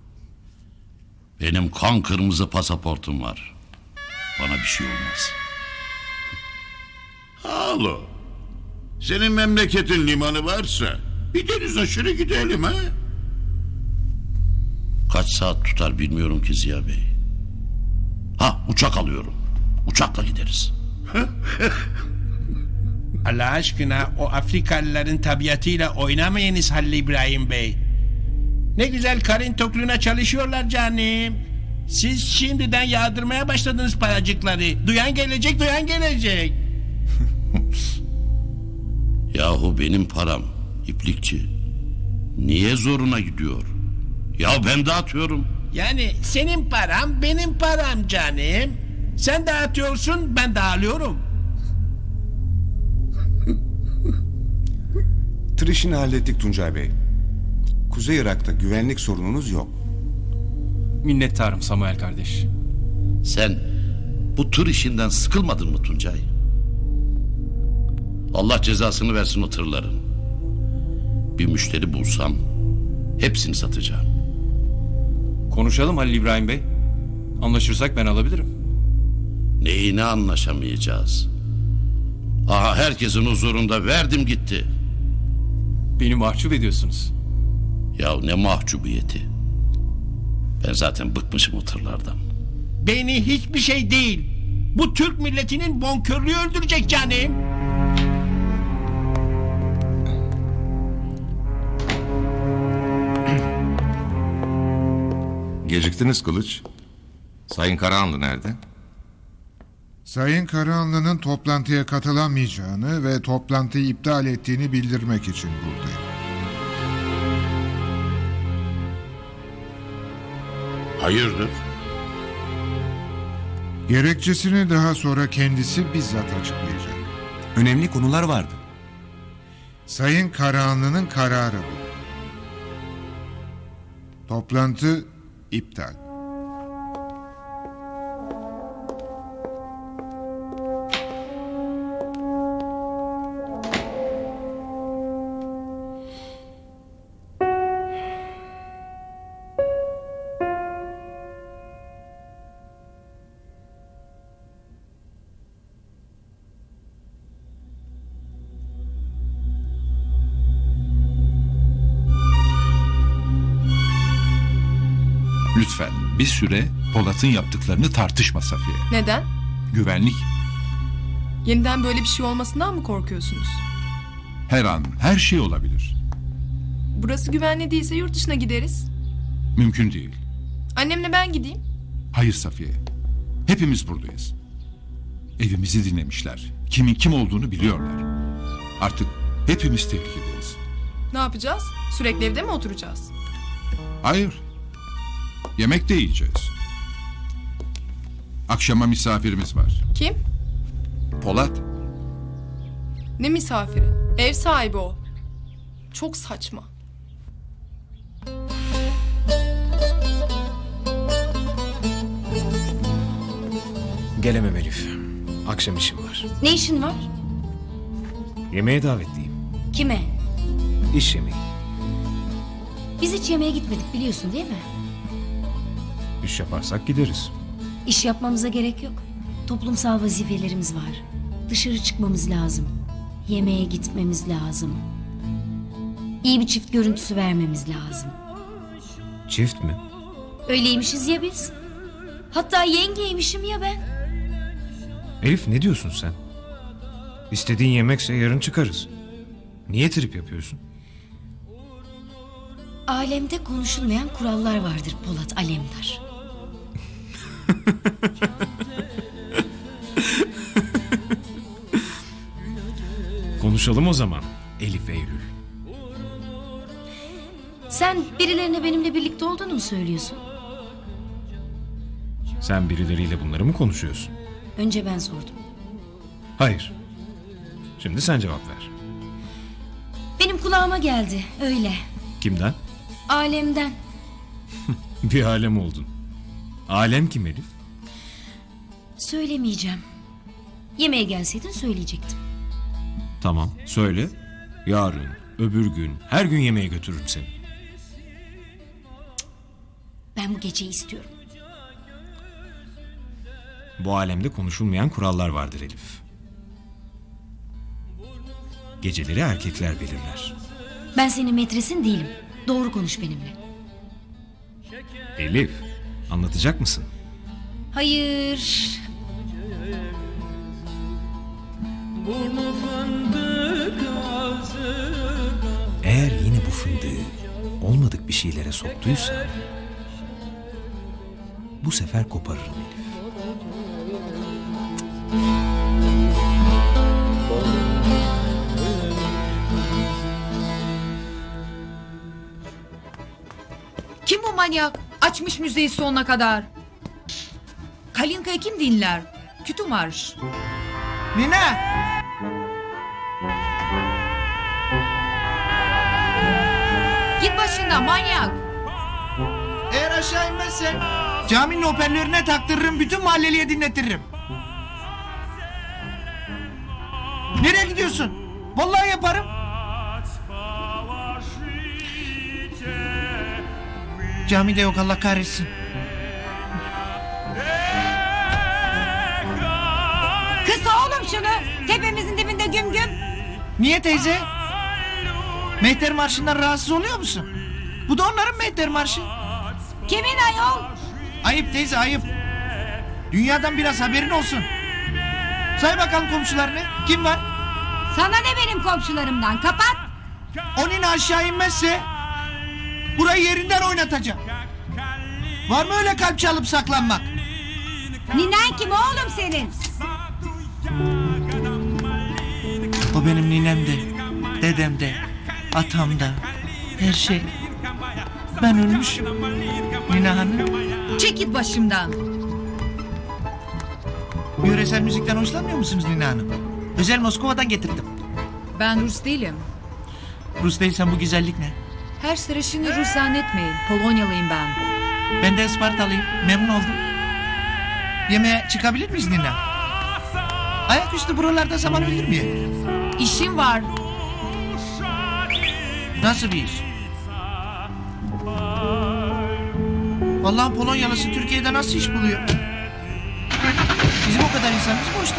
Benim kan kırmızı pasaportum var. Bana bir şey olmaz. Alo. Senin memleketin limanı varsa bir deniz aşırı gidelim ha? Kaç saat tutar bilmiyorum ki Ziya Bey. Ha, uçak alıyorum. Uçakla gideriz. Allah aşkına o Afrikalıların tabiatıyla oynamayınız Halil İbrahim Bey. Ne güzel karın tokluğuna çalışıyorlar canım. Siz şimdiden yağdırmaya başladınız paracıkları. Duyan gelecek, duyan gelecek. Yahu benim param iplikçi. Niye zoruna gidiyor? Ya ben dağıtıyorum. Yani senin param benim param canım. Sen dağıtıyorsun, ben dağılıyorum. Tır işini hallettik Tuncay Bey. Kuzey Irak'ta güvenlik sorununuz yok. Minnettarım Samuel kardeş. Sen bu tır işinden sıkılmadın mı Tuncay? Allah cezasını versin o tırların. Bir müşteri bulsam hepsini satacağım. Konuşalım Halil İbrahim Bey. Anlaşırsak ben alabilirim. Neyine anlaşamayacağız? Aha herkesin huzurunda verdim gitti. Beni mahcup ediyorsunuz. Ya ne mahcubiyeti. Ben zaten bıkmışım o tırlardan. Beni hiçbir şey değil. Bu Türk milletinin bonkörlüğü öldürecek canım. Geciktiniz Kılıç. Sayın Karahanlı nerede? Sayın Karahanlı'nın toplantıya katılamayacağını ve toplantıyı iptal ettiğini bildirmek için buradayım. Hayırdır? Gerekçesini daha sonra kendisi bizzat açıklayacak. Önemli konular vardı. Sayın Karahanlı'nın kararı bu. Toplantı iptal. Lütfen bir süre Polat'ın yaptıklarını tartışma Safiye. Neden? Güvenlik. Yeniden böyle bir şey olmasından mı korkuyorsunuz? Her an her şey olabilir. Burası güvenli değilse yurt dışına gideriz. Mümkün değil. Annemle ben gideyim. Hayır Safiye. Hepimiz buradayız. Evimizi dinlemişler. Kimin kim olduğunu biliyorlar. Artık hepimiz tehlikedeyiz. Ne yapacağız? Sürekli evde mi oturacağız? Hayır. Yemek de yiyeceğiz. Akşama misafirimiz var. Kim? Polat. Ne misafiri? Ev sahibi o. Çok saçma. Gelemem Elif. Akşam işim var. Ne işin var? Yemeğe davetliyim. Kime? İş yemeği. Biz hiç yemeğe gitmedik biliyorsun değil mi? İş yaparsak gideriz. İş yapmamıza gerek yok. Toplumsal vazifelerimiz var. Dışarı çıkmamız lazım. Yemeğe gitmemiz lazım. İyi bir çift görüntüsü vermemiz lazım. Çift mi? Öyleymişiz ya biz. Hatta yengeymişim ya ben. Elif ne diyorsun sen? İstediğin yemekse yarın çıkarız. Niye trip yapıyorsun? Alemde konuşulmayan kurallar vardır Polat Alemdar. Konuşalım o zaman Elif Eylül. Sen birilerine benimle birlikte olduğunu mu söylüyorsun? Sen birileriyle bunları mı konuşuyorsun? Önce ben sordum. Hayır. Şimdi sen cevap ver. Benim kulağıma geldi öyle. Kimden? Alemden. Bir alem oldun. Alem kim Elif? Söylemeyeceğim. Yemeğe gelseydin söyleyecektim. Tamam söyle. Yarın, öbür gün, her gün yemeğe götürürüm seni. Ben bu geceyi istiyorum. Bu alemde konuşulmayan kurallar vardır Elif. Geceleri erkekler belirler. Ben senin metresin değilim. Doğru konuş benimle. Elif, anlatacak mısın? Hayır. Eğer yine bu fındığı olmadık bir şeylere soktuysan bu sefer koparırım Elif. Kim bu manyak? Açmış müziği sonuna kadar. Kalinka'yı kim dinler? Kötü marş. Nine! Git başından manyak. Eğer aşağı inmezsen caminin hoparlörüne taktırırım, bütün mahalleliye dinletirim. Nereye gidiyorsun? Vallahi yaparım. Camide yok, Allah kahretsin. Kısa oğlum şunu. Tepemizin dibinde güm güm. Niye teyze? Mehter Marşı'ndan rahatsız oluyor musun? Bu da onların Mehter Marşı. Kimin ayol? Ayıp teyze, ayıp. Dünyadan biraz haberin olsun. Say bakalım komşularını. Kim var? Sana ne benim komşularımdan? Kapat. Onun aşağı inmezse burayı yerinden oynatacağım. Var mı öyle kalp çalıp saklanmak? Ninen kim oğlum senin? O benim ninem de, dedem de, atam da, her şey. Ben ölmüşüm. Nine Hanım. Çekil başımdan. Yöresel müzikten hoşlanmıyor musunuz Nine Hanım? Özel Moskova'dan getirdim. Ben Rus değilim. Rus değilsen bu güzellik ne? Her sıraşını Rus zannetmeyin. Polonyalıyım ben. Ben de Ispartalıyım. Memnun oldum. Yemeğe çıkabilir miyiz Nine? Ayaküstü buralarda zaman öldürmeyelim. İşim var. Nasıl bir iş? Vallahi Polonyalısı Türkiye'de nasıl iş buluyor? Bizim o kadar insanımız boşta.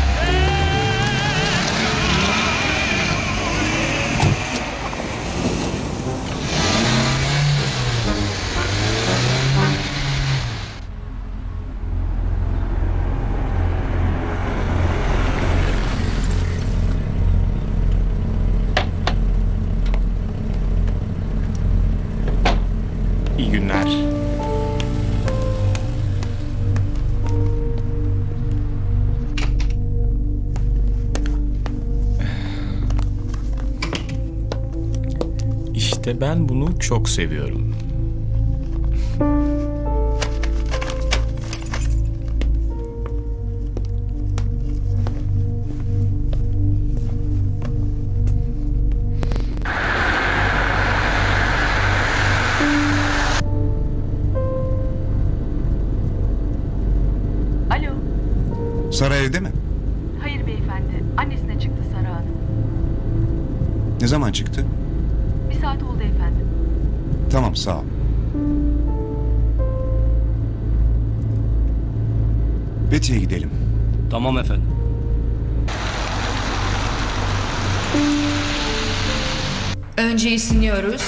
İyi günler. İşte ben bunu çok seviyorum. Alo. Sara evde mi? Hayır beyefendi. Annesine çıktı Sara Hanım. Ne zaman çıktı? Bir saat oldu efendim. Tamam, sağ ol. Betty'ye gidelim. Tamam efendim. Önce ısınıyoruz.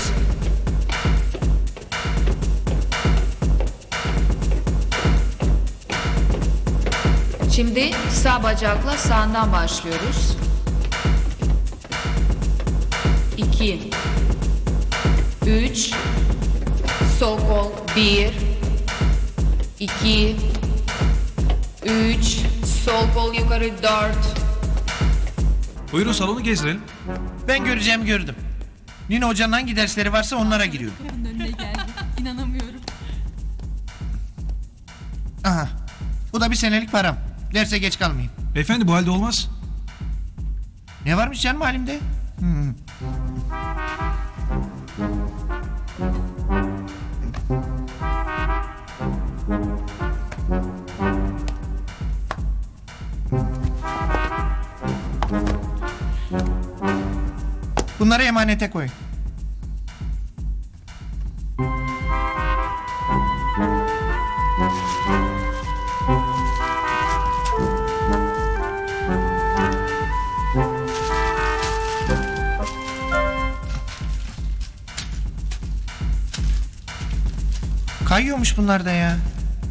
Şimdi sağ bacakla sağından başlıyoruz. 2 3 sol kol 1 2 3 sol kol yukarı 4. Buyurun salonu gezdirelim. Ben göreceğimi gördüm. Nine Hoca'nın hangi dersleri varsa onlara giriyor. Önüne geldi. İnanamıyorum. Aha. Bu da bir senelik param. Derse geç kalmayayım. Beyefendi bu halde olmaz. Ne varmış canım halimde? Bunları emanete koyun. Kayıyormuş bunlar da ya.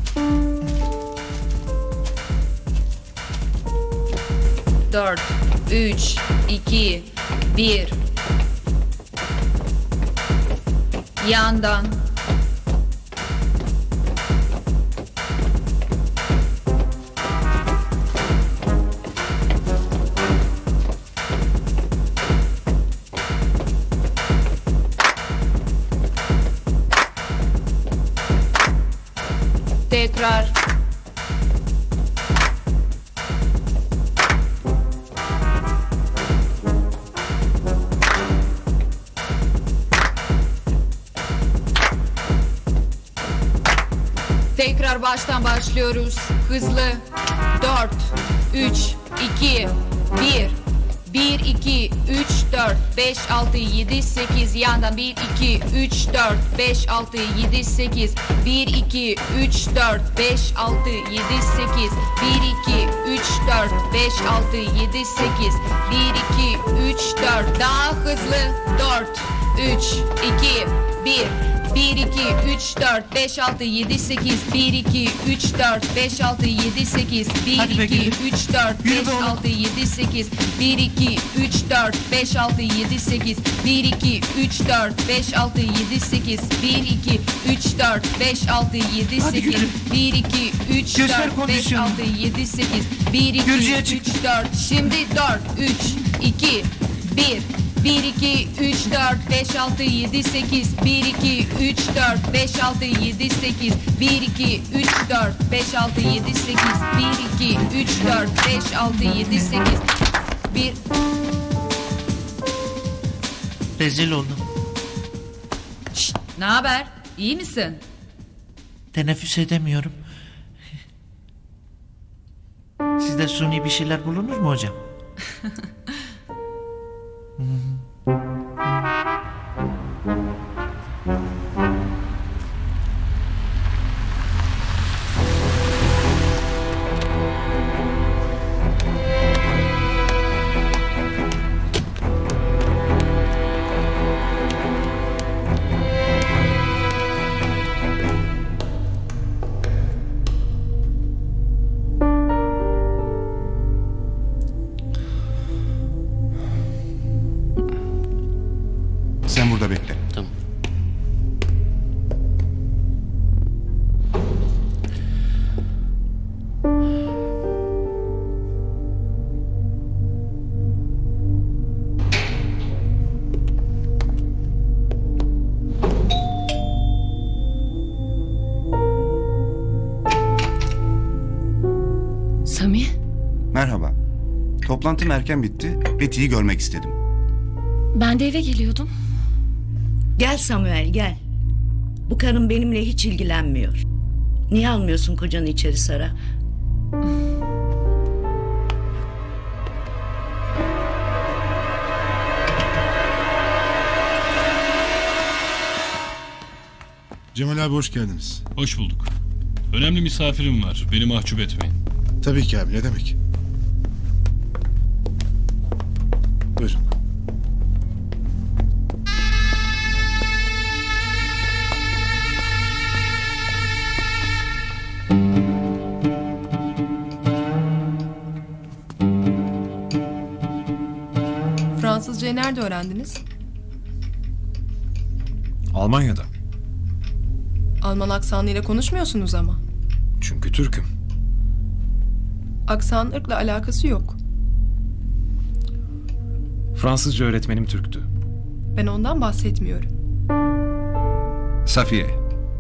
Dört, 3, 2, 1. Yandan. Tekrar. Tekrar baştan başlıyoruz. Hızlı. 4, 3, 2, 1. 1, 2, 3, 4, 5, 6, 7, 8. Yandan 1, 2, 3, 4, 5, 6, 7, 8. 1, 2, 3, 4, 5, 6, 7, 8. 1, 2, 3, 4, 5, 6, 7, 8. 1, 2, 3, 4. Daha hızlı. 4, 3, 2, 1. 1, 2, 3, 4, 5, 6, 7, 8. 1, 2, 3, 4, 5, 6, 7, 8. 1, 2, 3, 4, 5, 6, 7, 8. 1, 2, 3, 4, 5, 6, 7, 8. 1, 2, 3, 4, 5, 6, 7, 8. 1, 2, 3, 4, 5, 6, 7, 8. 1, 2, 3, 4, 5, 6, 7, 8. 1, 2, 3, 4. Şimdi 4, 3, 2, 1. 1, 2, 3, 4, 5, 6, 7, 8. 1, 2, 3, 4, 5, 6, 7, 8. 1, 2, 3, 4, 5, 6, 7, 8. 1, 2, 3, 4, 5, 6, 7, 8. 1. Rezil oldum. Ne haber? İyi misin? Teneffüs edemiyorum. Sizde suni bir şeyler bulunur mu hocam? Sen burada bekle. Tamam. Sami? Merhaba. Toplantım erken bitti. Betty'yi görmek istedim. Ben de eve geliyordum. Gel Samuel gel. Bu karın benimle hiç ilgilenmiyor. Niye almıyorsun kocanı içeri Sara? Cemal abi hoş geldiniz. Hoş bulduk. Önemli misafirim var. Beni mahcup etmeyin. Tabii ki abi ne demek. Buyurun. Fransızcayı nerede öğrendiniz? Almanya'da. Alman aksanıyla konuşmuyorsunuz ama. Çünkü Türk'üm. Aksan ırkla alakası yok. Fransızca öğretmenim Türktü. Ben ondan bahsetmiyorum. Safiye.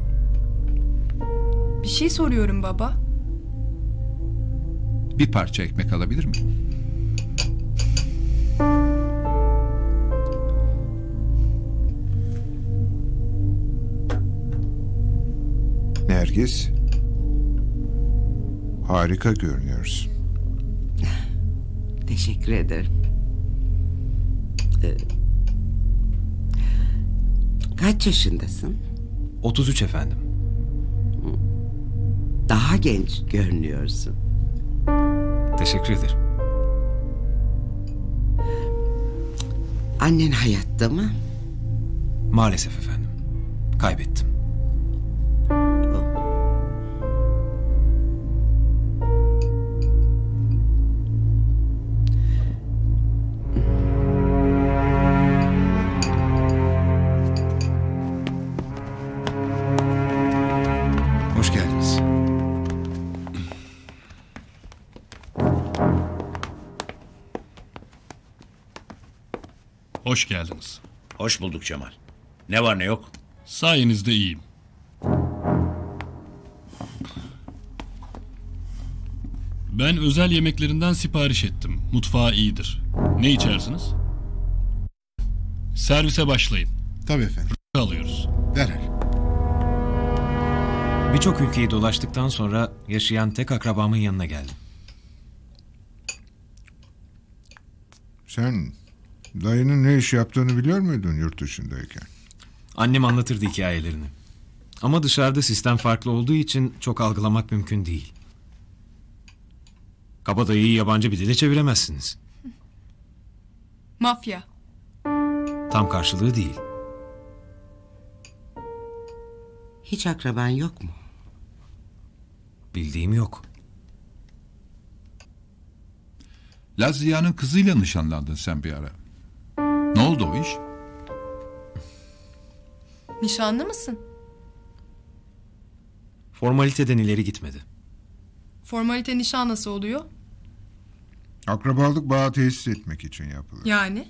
Bir şey soruyorum baba. Bir parça ekmek alabilir miyim? Nergis, harika görünüyorsun. Teşekkür ederim. Kaç yaşındasın? 33 efendim. Daha genç görünüyorsun. Teşekkür ederim. Annen hayatta mı? Maalesef efendim. Kaybettim. Hoş geldiniz. Hoş geldiniz. Hoş bulduk Cemal. Ne var ne yok? Sayenizde iyiyim. Ben özel yemeklerinden sipariş ettim. Mutfağı iyidir. Ne içersiniz? Servise başlayın. Tabii efendim. Alıyoruz. Derhal. Birçok ülkeyi dolaştıktan sonra yaşayan tek akrabamın yanına geldim. Sen dayının ne iş yaptığını biliyor muydun yurt dışındayken? Annem anlatırdı hikayelerini. Ama dışarıda sistem farklı olduğu için çok algılamak mümkün değil. Kabadayıyı yabancı bir dile çeviremezsiniz. Mafya. Tam karşılığı değil. Hiç akraban yok mu? Bildiğim yok. Laz Ziya'nın kızıyla nişanlandın sen bir ara. Ne oldu o iş? Nişanlı mısın? Formaliteden ileri gitmedi. Formalite nişan nasıl oluyor? Akrabalık bağı tesis etmek için yapılır. Yani?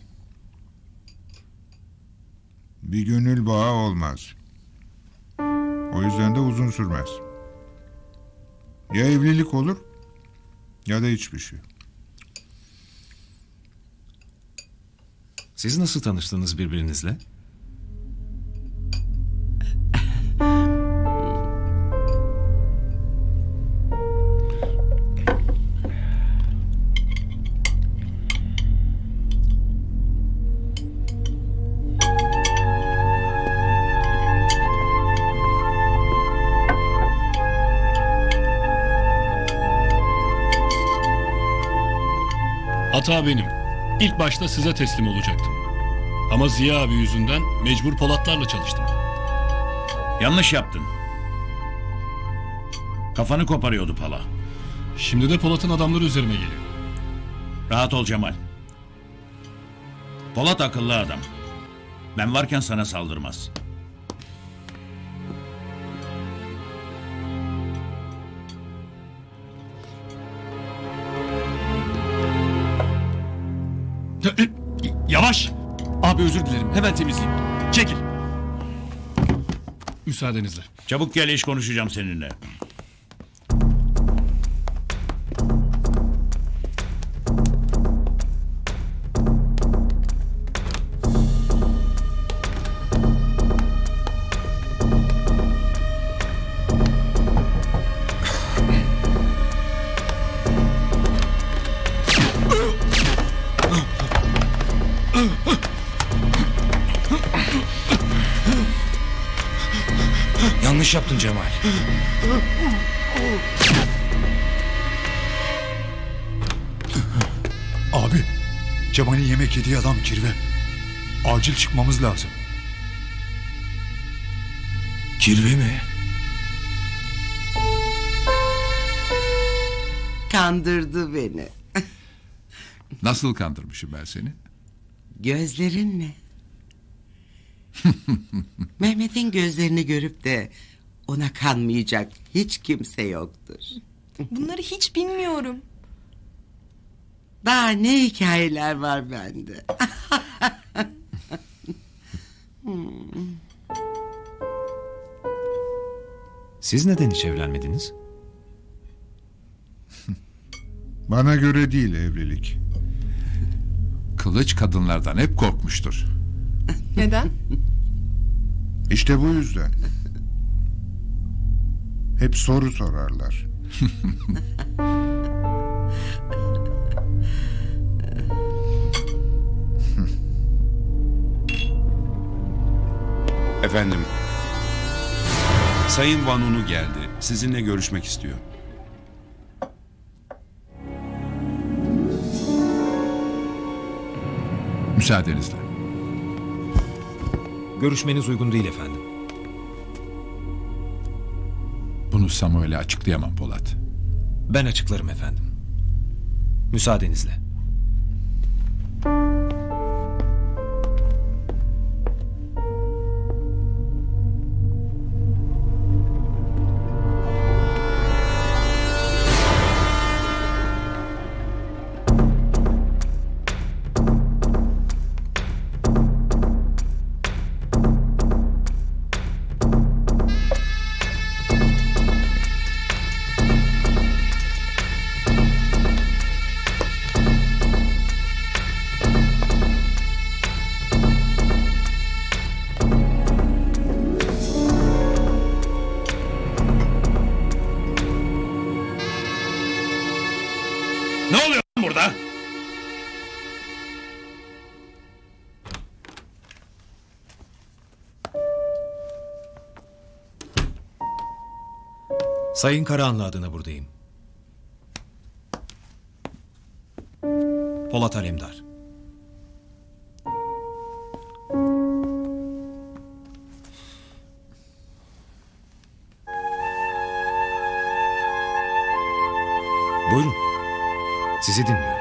Bir gönül bağı olmaz. O yüzden de uzun sürmez. Ya evlilik olur ya da hiçbir şey. Siz nasıl tanıştınız birbirinizle? Hata benim. İlk başta size teslim olacaktım. Ama Ziya abi yüzünden mecbur Polatlarla çalıştım. Yanlış yaptın. Kafanı koparıyordu Pala. Şimdi de Polat'ın adamları üzerime geliyor. Rahat ol Cemal. Polat akıllı adam. Ben varken sana saldırmaz. Yavaş! Abi özür dilerim. Hemen temizleyeyim. Çekil. Müsaadenizle. Çabuk gel, iş konuşacağım seninle. Yanlış yaptın Cemal. Abi, Cemal'in yemek yediği adam kirve. Acil çıkmamız lazım. Kirve mi? Kandırdı beni. Nasıl kandırmışım ben seni? Gözlerinle. Mehmet'in gözlerini görüp de ona kanmayacak hiç kimse yoktur. Bunları hiç bilmiyorum. Daha ne hikayeler var bende. Siz neden hiç evlenmediniz? Bana göre değil evlilik. Kılıç kadınlardan hep korkmuştur. Neden? İşte bu yüzden. Hep soru sorarlar. Efendim, Sayın Vanunu geldi. Sizinle görüşmek istiyor. Müsaadenizle. Görüşmeniz uygun değil efendim. Bunu Samuel'e açıklayamam Polat. Ben açıklarım efendim. Müsaadenizle. Ne oluyor burada? Sayın Karahanlı adına buradayım. Polat Alemdar. Buyurun. Sizi dinliyorum.